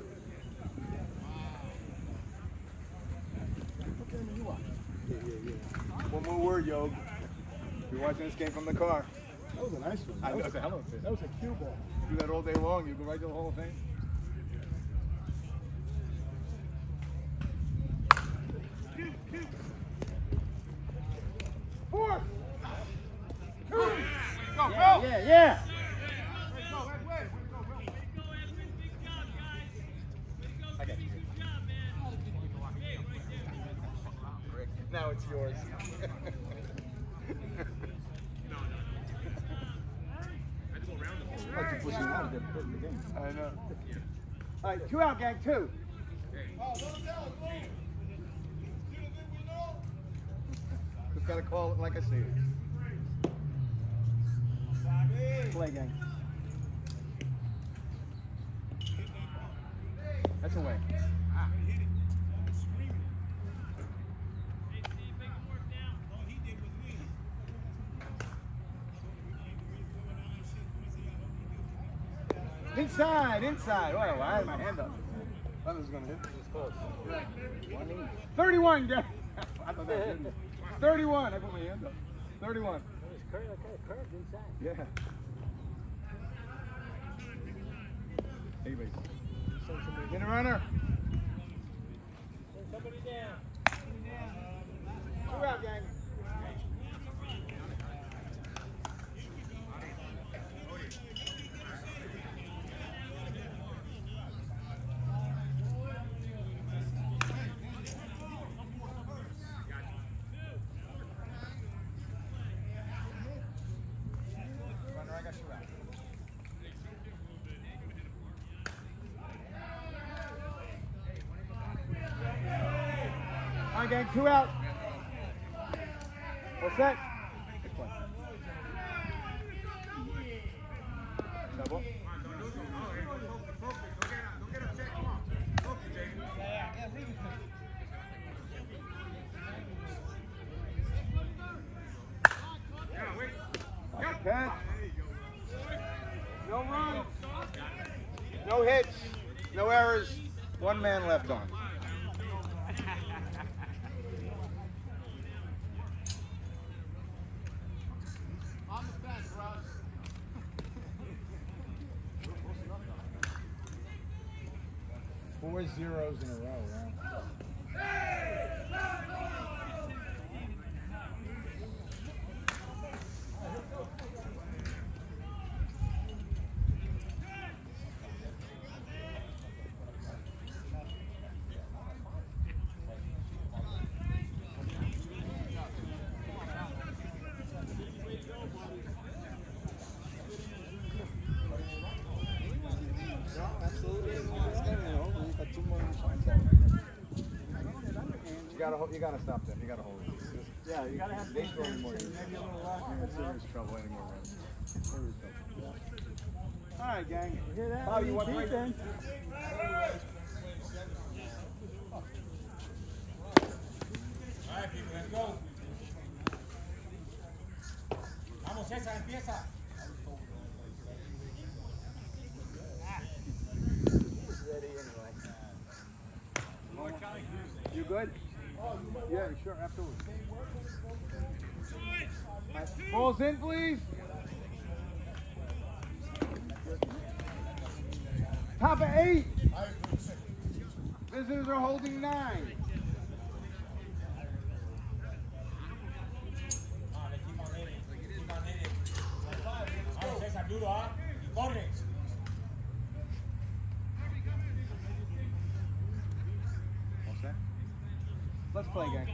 One more word, yo. You're watching this game from the car. That was a nice one. I That know, was it's a hell of a fit. That was a cue ball. Do that all day long, you go right to the Hall of Fame. Four. Two. Go, go. Yeah, yeah. I got you. Now it's yours. I know. All right, two out, gang, two. Just gotta call it like I see it. Play, gang. That's away. Inside, inside. Well, I had my hand up. I thought it was going to hit. It was close. thirty-one, guys. I thought that was good. thirty-one. I put my hand up. thirty-one. Yeah. Hey, baby. Get a runner. Somebody down. Two out, gang. All right, gang, two out. All set? Double. Catch. No runs. No hits. No errors. One man left on. Four zeros in a row, right? Absolutely. gotta hold, you gotta stop them. You gotta hold it. Yeah, you gotta have They throw you more. Maybe a little rough. You're in serious trouble anymore, man. Serious trouble. All right, gang. You hear that? Oh, you want to break then? Alright, people, let's go. Vamos, César, empieza. Ready anyway. You good? Yeah, sure, absolutely. Balls in, please. Top of eight. Visitors are holding nine. Ah, le keep on hitting. Keep on hitting. Vamos, César, duro, ah. Y corre. All set? Let's play, gang.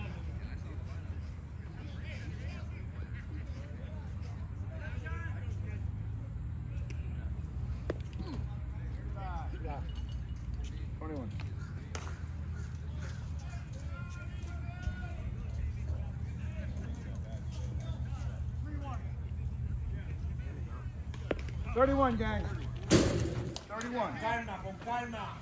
twenty-one. Thirty-one, gang. Thirty-one. Calma, con calma.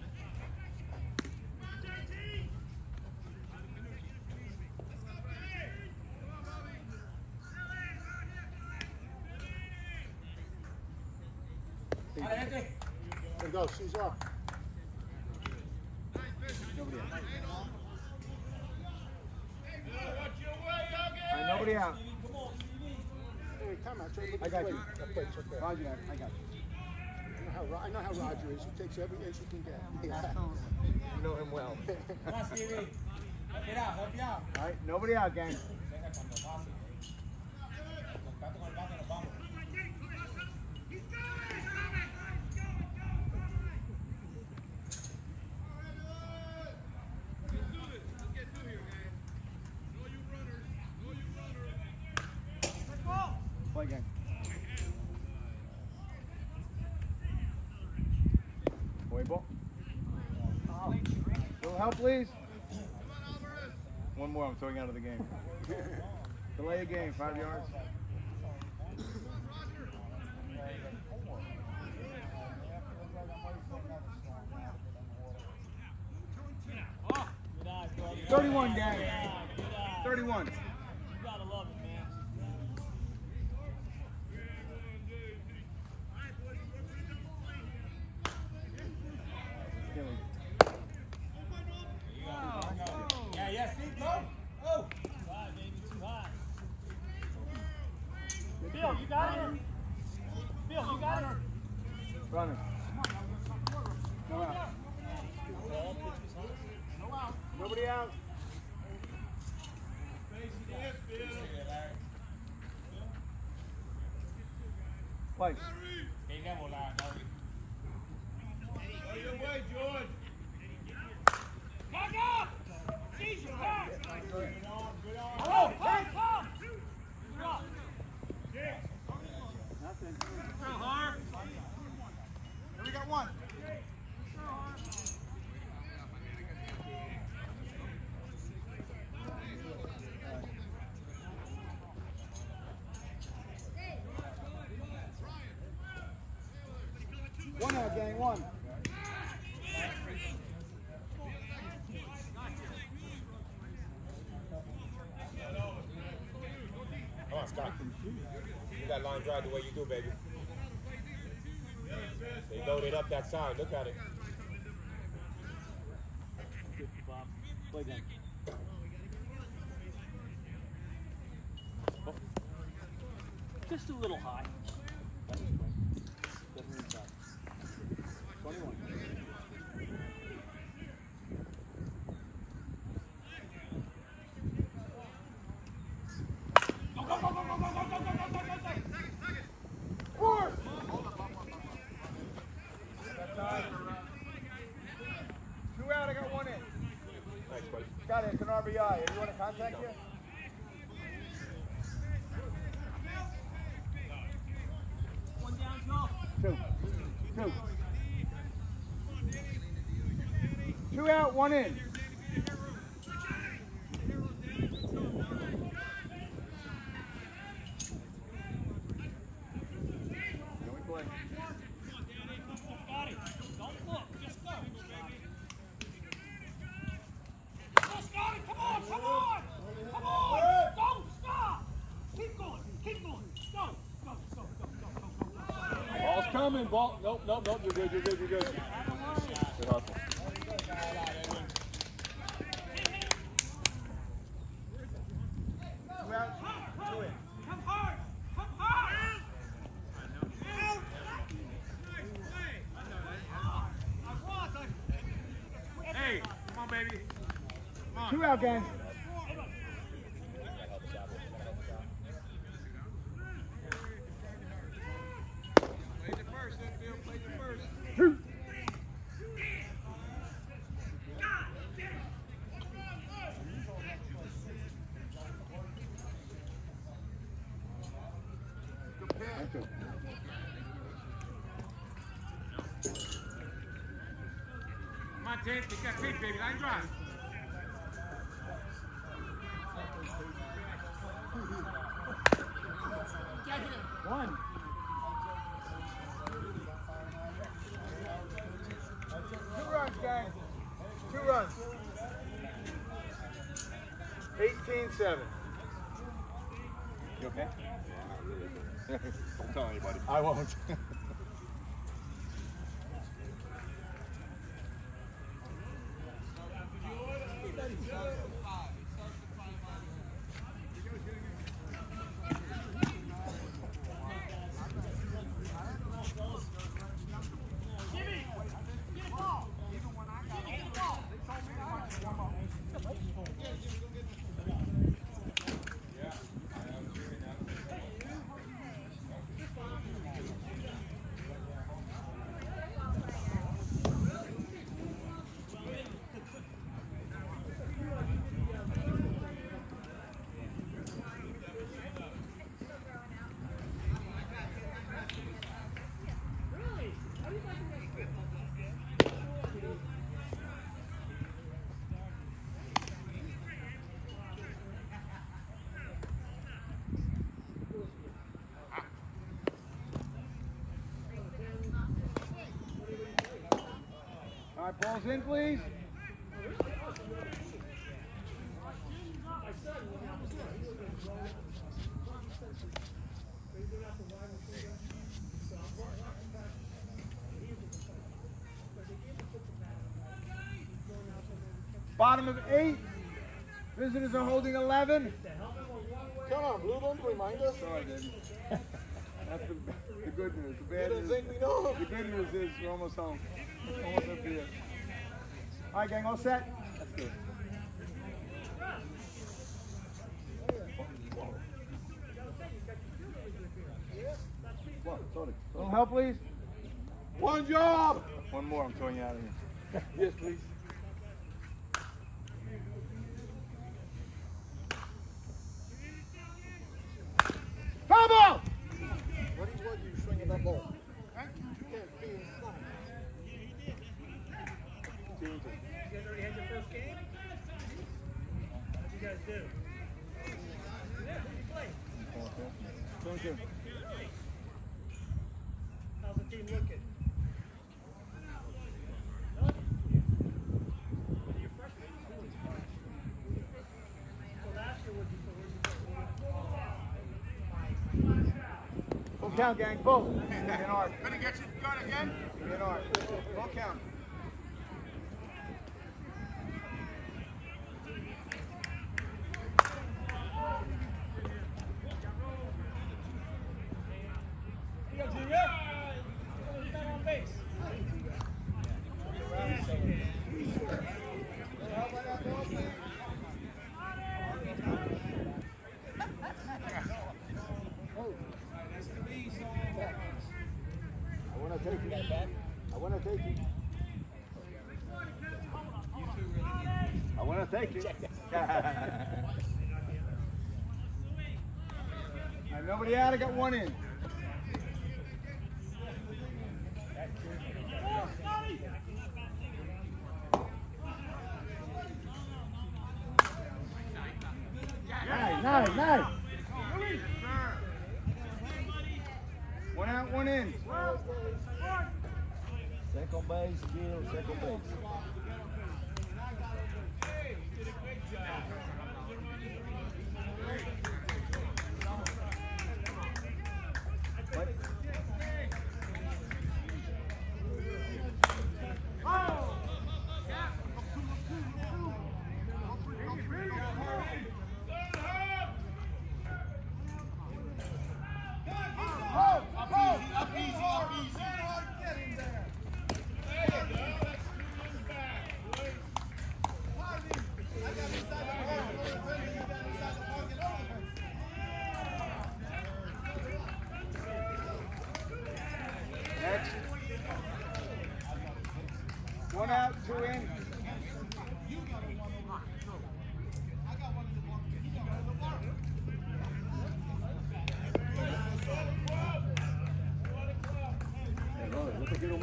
Vale, vete. There goes, she's off. Nobody out. All right, nobody out. Hey, come on, Trey. Look I at got the you. plate. That plate's okay. Roger that. I got you. I know how, Ro- I know how Roger is. He takes every inch he can get. Yeah. You know him well. Come on, Stevie. Help it out, help it out. All right, nobody out, gang. César, cuando pase. Contacto con el bate, nos vamos. Play, gang. Boy ball. Little help, please. One more, I'm throwing out of the game. Delay a game, five yards. Thirty-one, gang. Thirty-one. You gotta love it, man. Yeah, yeah, Steve, go. Oh. Too high, baby, too high. Bill, you got it. Bill, you got it. Running. No out. Nobody out. Play. Tiene que volar, Gaby. Back up! Seize your back! Good on, good on. Oh, hey, come! Good up. Nothing. We got one. One out, gang, one. Come on, Scott. You got line drive the way you do, baby. They loaded up that side. Look at it. Play game. Just a little high. twenty-one. Two out, I got one in. Nice, buddy. Got it, it's an R B I. Anyone want to contact you? One down, go. Two. Two. Two out, one in. coming, ball. Nope, nope, nope. You're good, you're good, you're good. Good hustle. Two out, two in. Come hard! Come hard! Hey, come on, baby. Come on. Two out, gang. Play the first, Enfield. Play the first. Two. Thank you. Come on, Tate. Take that pitch, baby. Line drive. One. Two runs, gang. Two runs. eighteen seven. You okay? Don't tell anybody. I won't. All right, balls in, please. Bottom of eight. Visitors are holding eleven. Come on, Blue, don't remind us. Sorry, Daddy. That's the, the good news. The bad You don't news. think we know? The good news is we're almost home. Almost up here. All right, gang, all set? That's good. A little help, please. One job! One more, I'm throwing you out of here. Yes, please. Foul ball! What is what you swinging that ball? You can't be inside. Two and two. You guys already had your first game? How'd you guys do? Yeah, who you play? Two and two. How's the team looking? You're freshman? So last year, what'd you Full count, gang, full. Give me an arc. Gonna get you gun again? Give me an arc. Full count. Here you go, Junior. Who's back on base? I want to take you. I want to take you. I want to take you. Right, nobody out, I got one in. Nice, nice, nice. One out, one in. Second base, Gil, second base.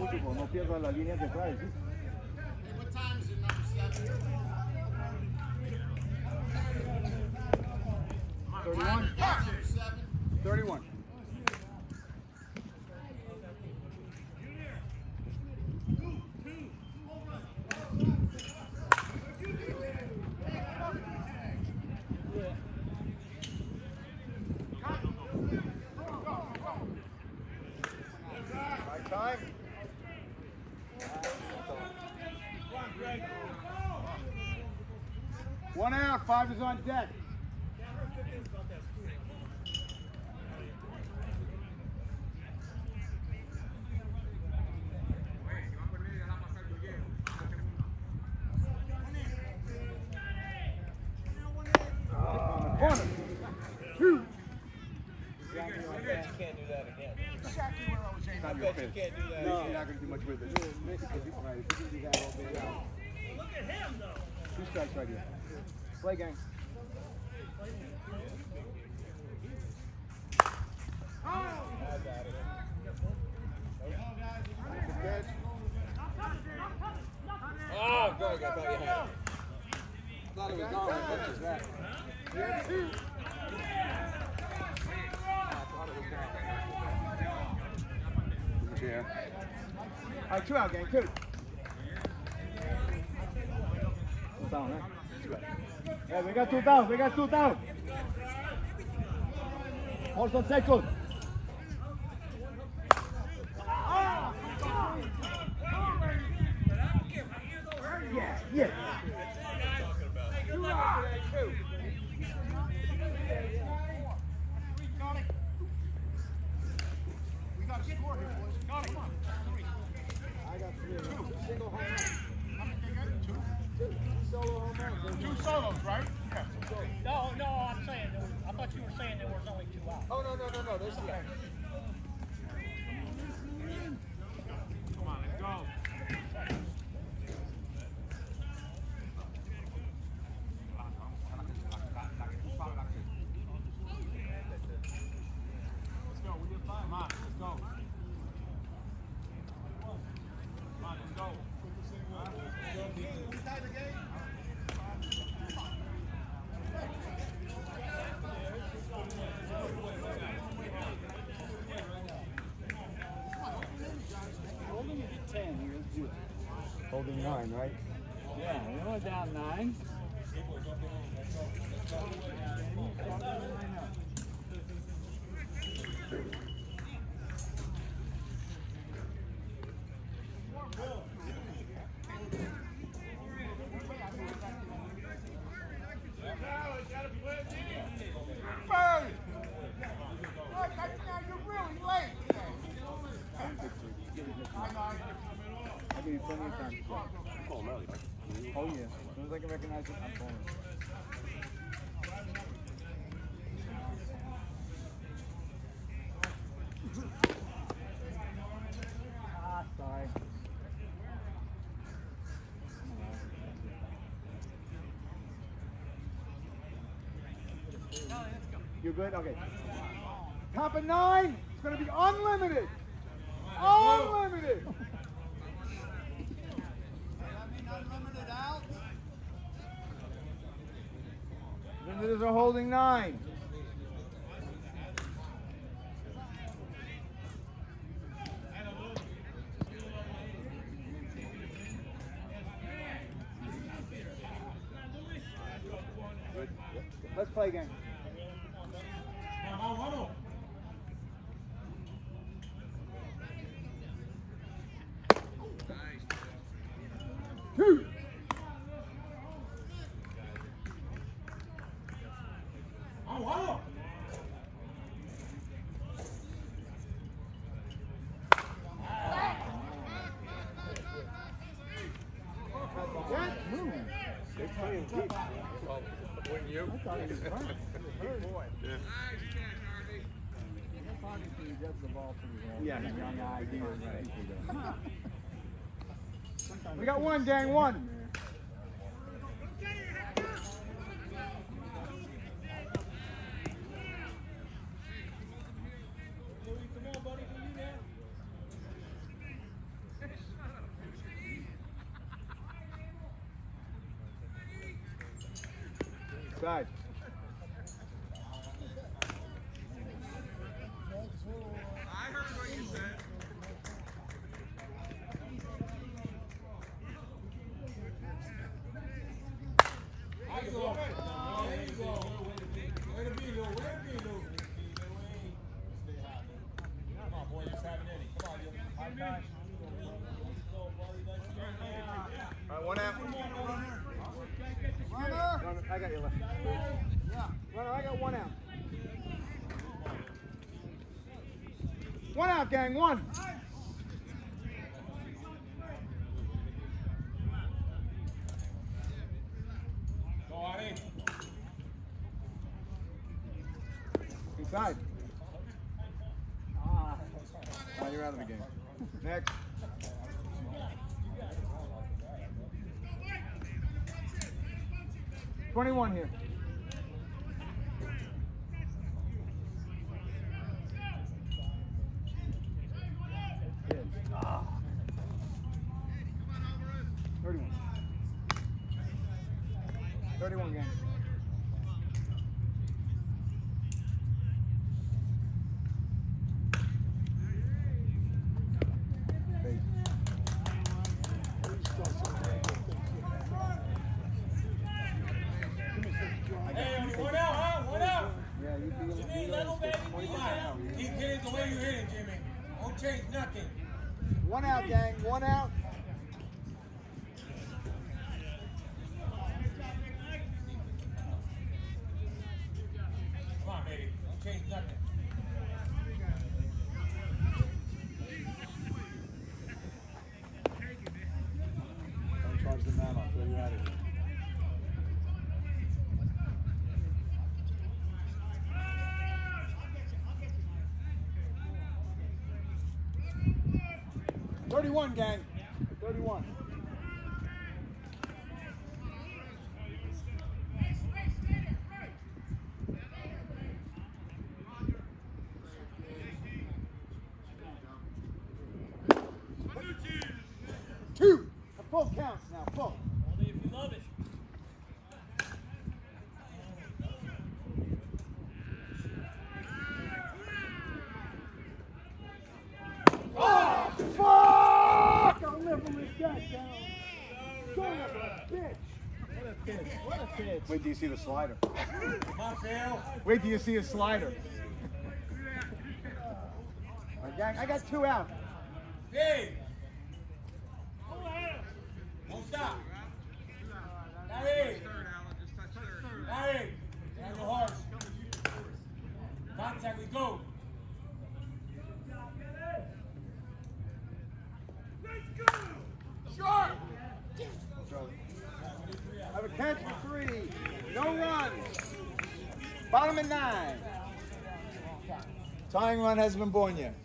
mucho, pues no pierdas la línea que traes. ¿Sí? What time is it, number seven? thirty-one. Seven. thirty-one. Right time. One out, five is on deck. Corner. Two. I bet you can't do that again. Exactly where I was aiming. I bet you can't do that No, again. you're not going to do much with it. Right, if you can do that all day long. Look at him, though. Two strikes right here. Play gang. Good catch. Oh, Greg, I thought you had it. I thought it was gone. What was that? Yeah, two. Yeah. All right, two out, gang, two. Two down, huh? Yeah, we got two down, we got two down. Horse on second. Yeah, yeah. We got a score here, boys. Got it. Come on. Three. I got three. Two. Single home run. How many they got? Two. Two. Solo home runs. Two solos, right? Yeah. No, no, I'm saying, there was, I thought you were saying there was only two out. Oh, no, no, no, no. There's the out. Come on, let's go. Let's go, we get five. Come on, let's go. Come on, let's go. Holding it at ten here is good. Holding nine, right? Yeah, we're only down nine. Hey! Look, I, now you're really late today. I know. I'll give you plenty of time to play. Call him early, right? Oh, yeah. As soon as I can recognize it, I'm calling. Ah, sorry. You good? Okay. Top of nine. It's going to be unlimited. Unlimited. Visitors are holding nine. Let's play again. Two. They're playing deep. Well, wouldn't you? I thought he was fine. Good boy. Yeah. Obviously, he gets the ball pretty well. Yeah, he's young ideas. Right. We got one, gang, one. Inside. I heard what you said. There you go. There you go. Way to be, Lou. Way to be, Lou. Come on, boy. Just have it in it. Come on, you. All right, one out. Runner. Runner. I got you left. Yeah. Runner, I got one out. One out, gang. One. Go on in. Inside. Ah. Oh, you're out of the game. Next. twenty-one here. Ah. thirty-one. thirty-one game. Hey, one out, huh? One out. Yeah, you feel Jimmy, level, baby. Keep hitting the way you hit it, Jimmy. Don't change nothing. One out, gang. One out. Come on, baby. Don't change nothing. Don't charge the man off. Throw you out of here. thirty-one, gang. thirty-one. Two. A full counts now. Full. Only if you love it. Oh, fuck! I'll never live that down. Son of a bitch. What a pitch. What a pitch. Wait till you see the slider. Come on, Phil. Wait till you see a slider. All right, gang, I got two out. Hey. Don't stop. Larry. Larry. Down your horse. Contact, we go. Sharp! I have a catch for three. No runs. Bottom at nine. Tying run hasn't been born yet.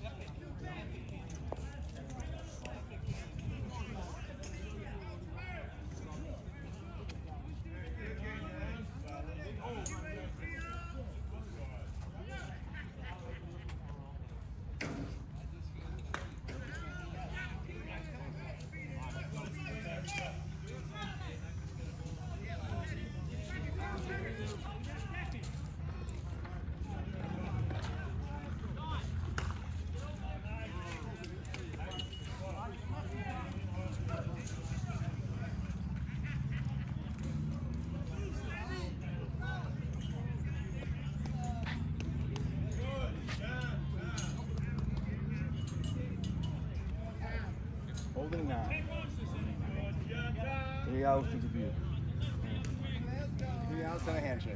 Holding nine. Three outs to debut. Three outs and a handshake.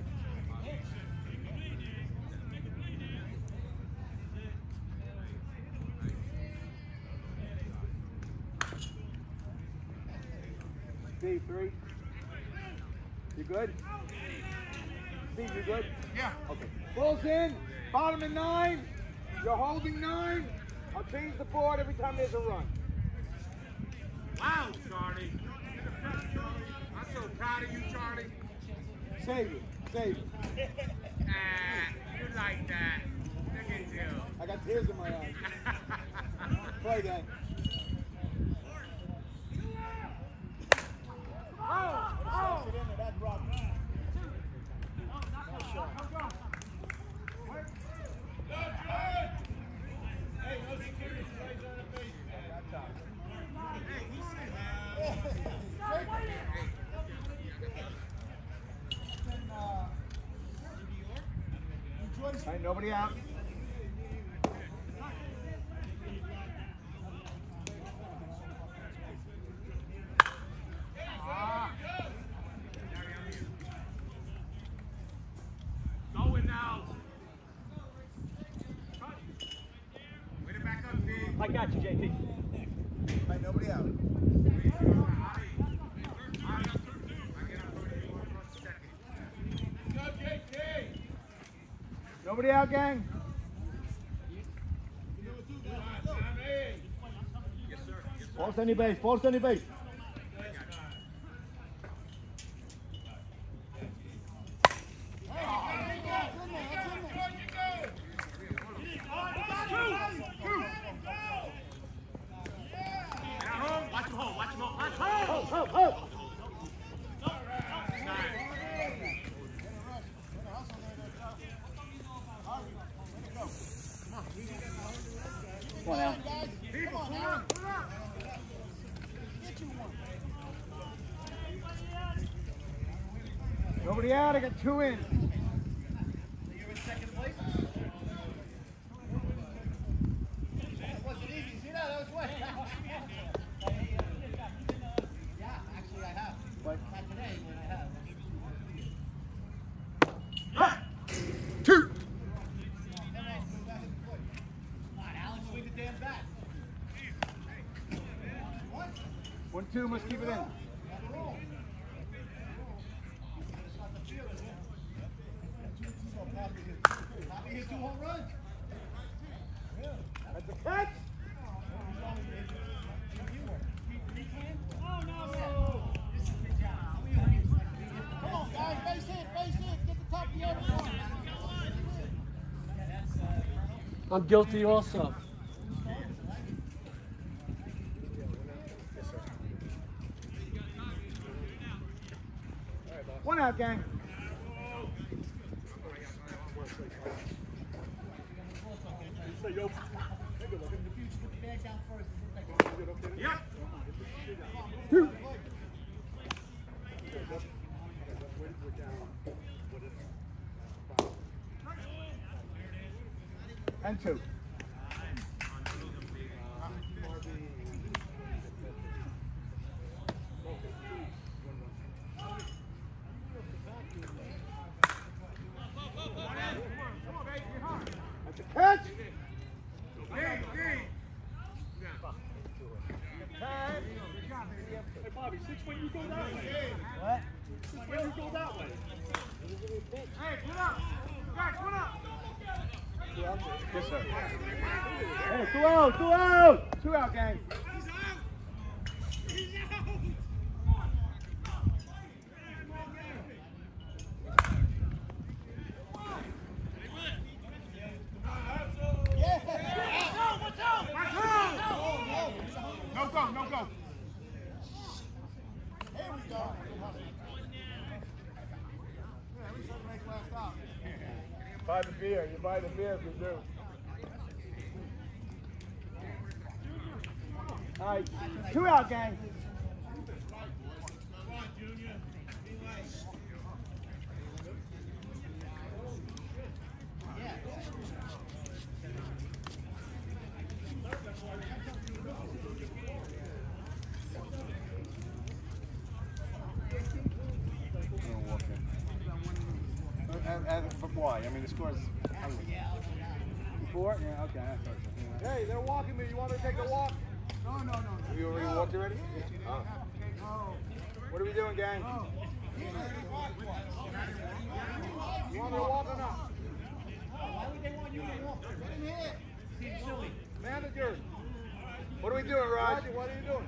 Steve, three. You good? Steve, you good? Yeah. Okay. Ball's in. Bottom at nine. You're holding nine. I'll change the board every time there's a run. Wow, Charlie. I'm so proud of you, Charlie. Save it. Save it. Ah, you like that. Look at you. I got tears in my eyes. Play, gang. Oh, oh. All right, nobody out. Going now. Way to back up, Steve. I got you, J T. All right, nobody out. Nobody out, gang. Force any base, force any base. Watch him home, watch him home, watch him home. Ho, ho, ho. Come on now. Nobody out. I got two in. You're in second place? That wasn't easy. See that? That was what? Yeah, actually I have. What? Not today, but I have. Two. Come on, Alan, swing the damn bat. What? One, two. Must keep it in. Poppy hit two home runs. That's a catch. Oh no! Come on, guys, base hit, base hit, get the top of the other one. I'm guilty also. One out, gang. Yep. Two. And two. That's a catch. Hey, Bobby, six when you go that way. What? Six when you go that way. Hey, put up. Guys, put up. Yes, sir. Hey, two out, two out! Two out, gang. He's out. He's out. No go, no go. Here we go. Yeah, we should make last stop. Buy the beer. You buy the beer if you do. All right, two out, gang. And, and but why? I mean, the score is four. Yeah, okay. I thought so. Hey, they're walking me. You want me to take a walk? No, no, no. Have you already walked already? Oh. What are we doing, gang? You want me to walk or not? Why would they want you to walk? Let him hit. Seems silly. Manager. What are we doing, Rod? What are you doing?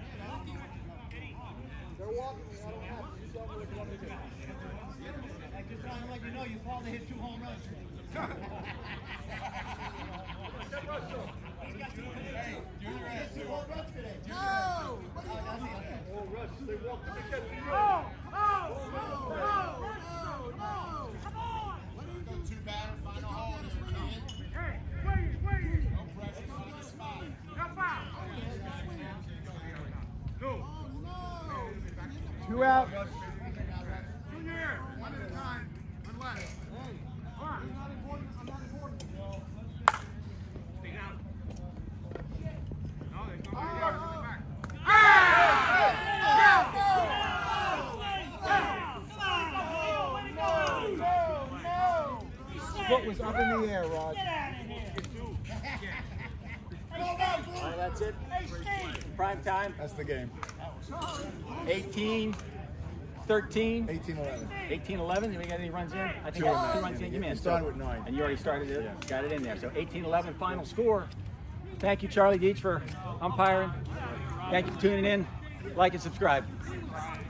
They're walking me. I don't have to. You tell me what you want me to do. I just want to let you know your father hit two home runs today. Hey, Junior hit two home runs today. No! What are you doing? Oh, Russ, they walked me to get you. No! No! No! No! No! Come on! What are you doing? Two batter, final hole. Hey, wait, wait. No pressure, find the spot. No foul. No. Two out. Junior, one at a time. One left. Hey, you're not important foot was up in the air, Rod. Get out of here. All right, that's it. Prime time. That's the game. eighteen, thirteen, eighteen eleven. eighteen eleven. Did we get any runs in? I think Two two nine, runs yeah. in. Give me You in. started with nine. And you already started it. Yeah. Got it in there. So eighteen eleven final score. Thank you, Charlie Deach, for umpiring. Thank you for tuning in. Like and subscribe.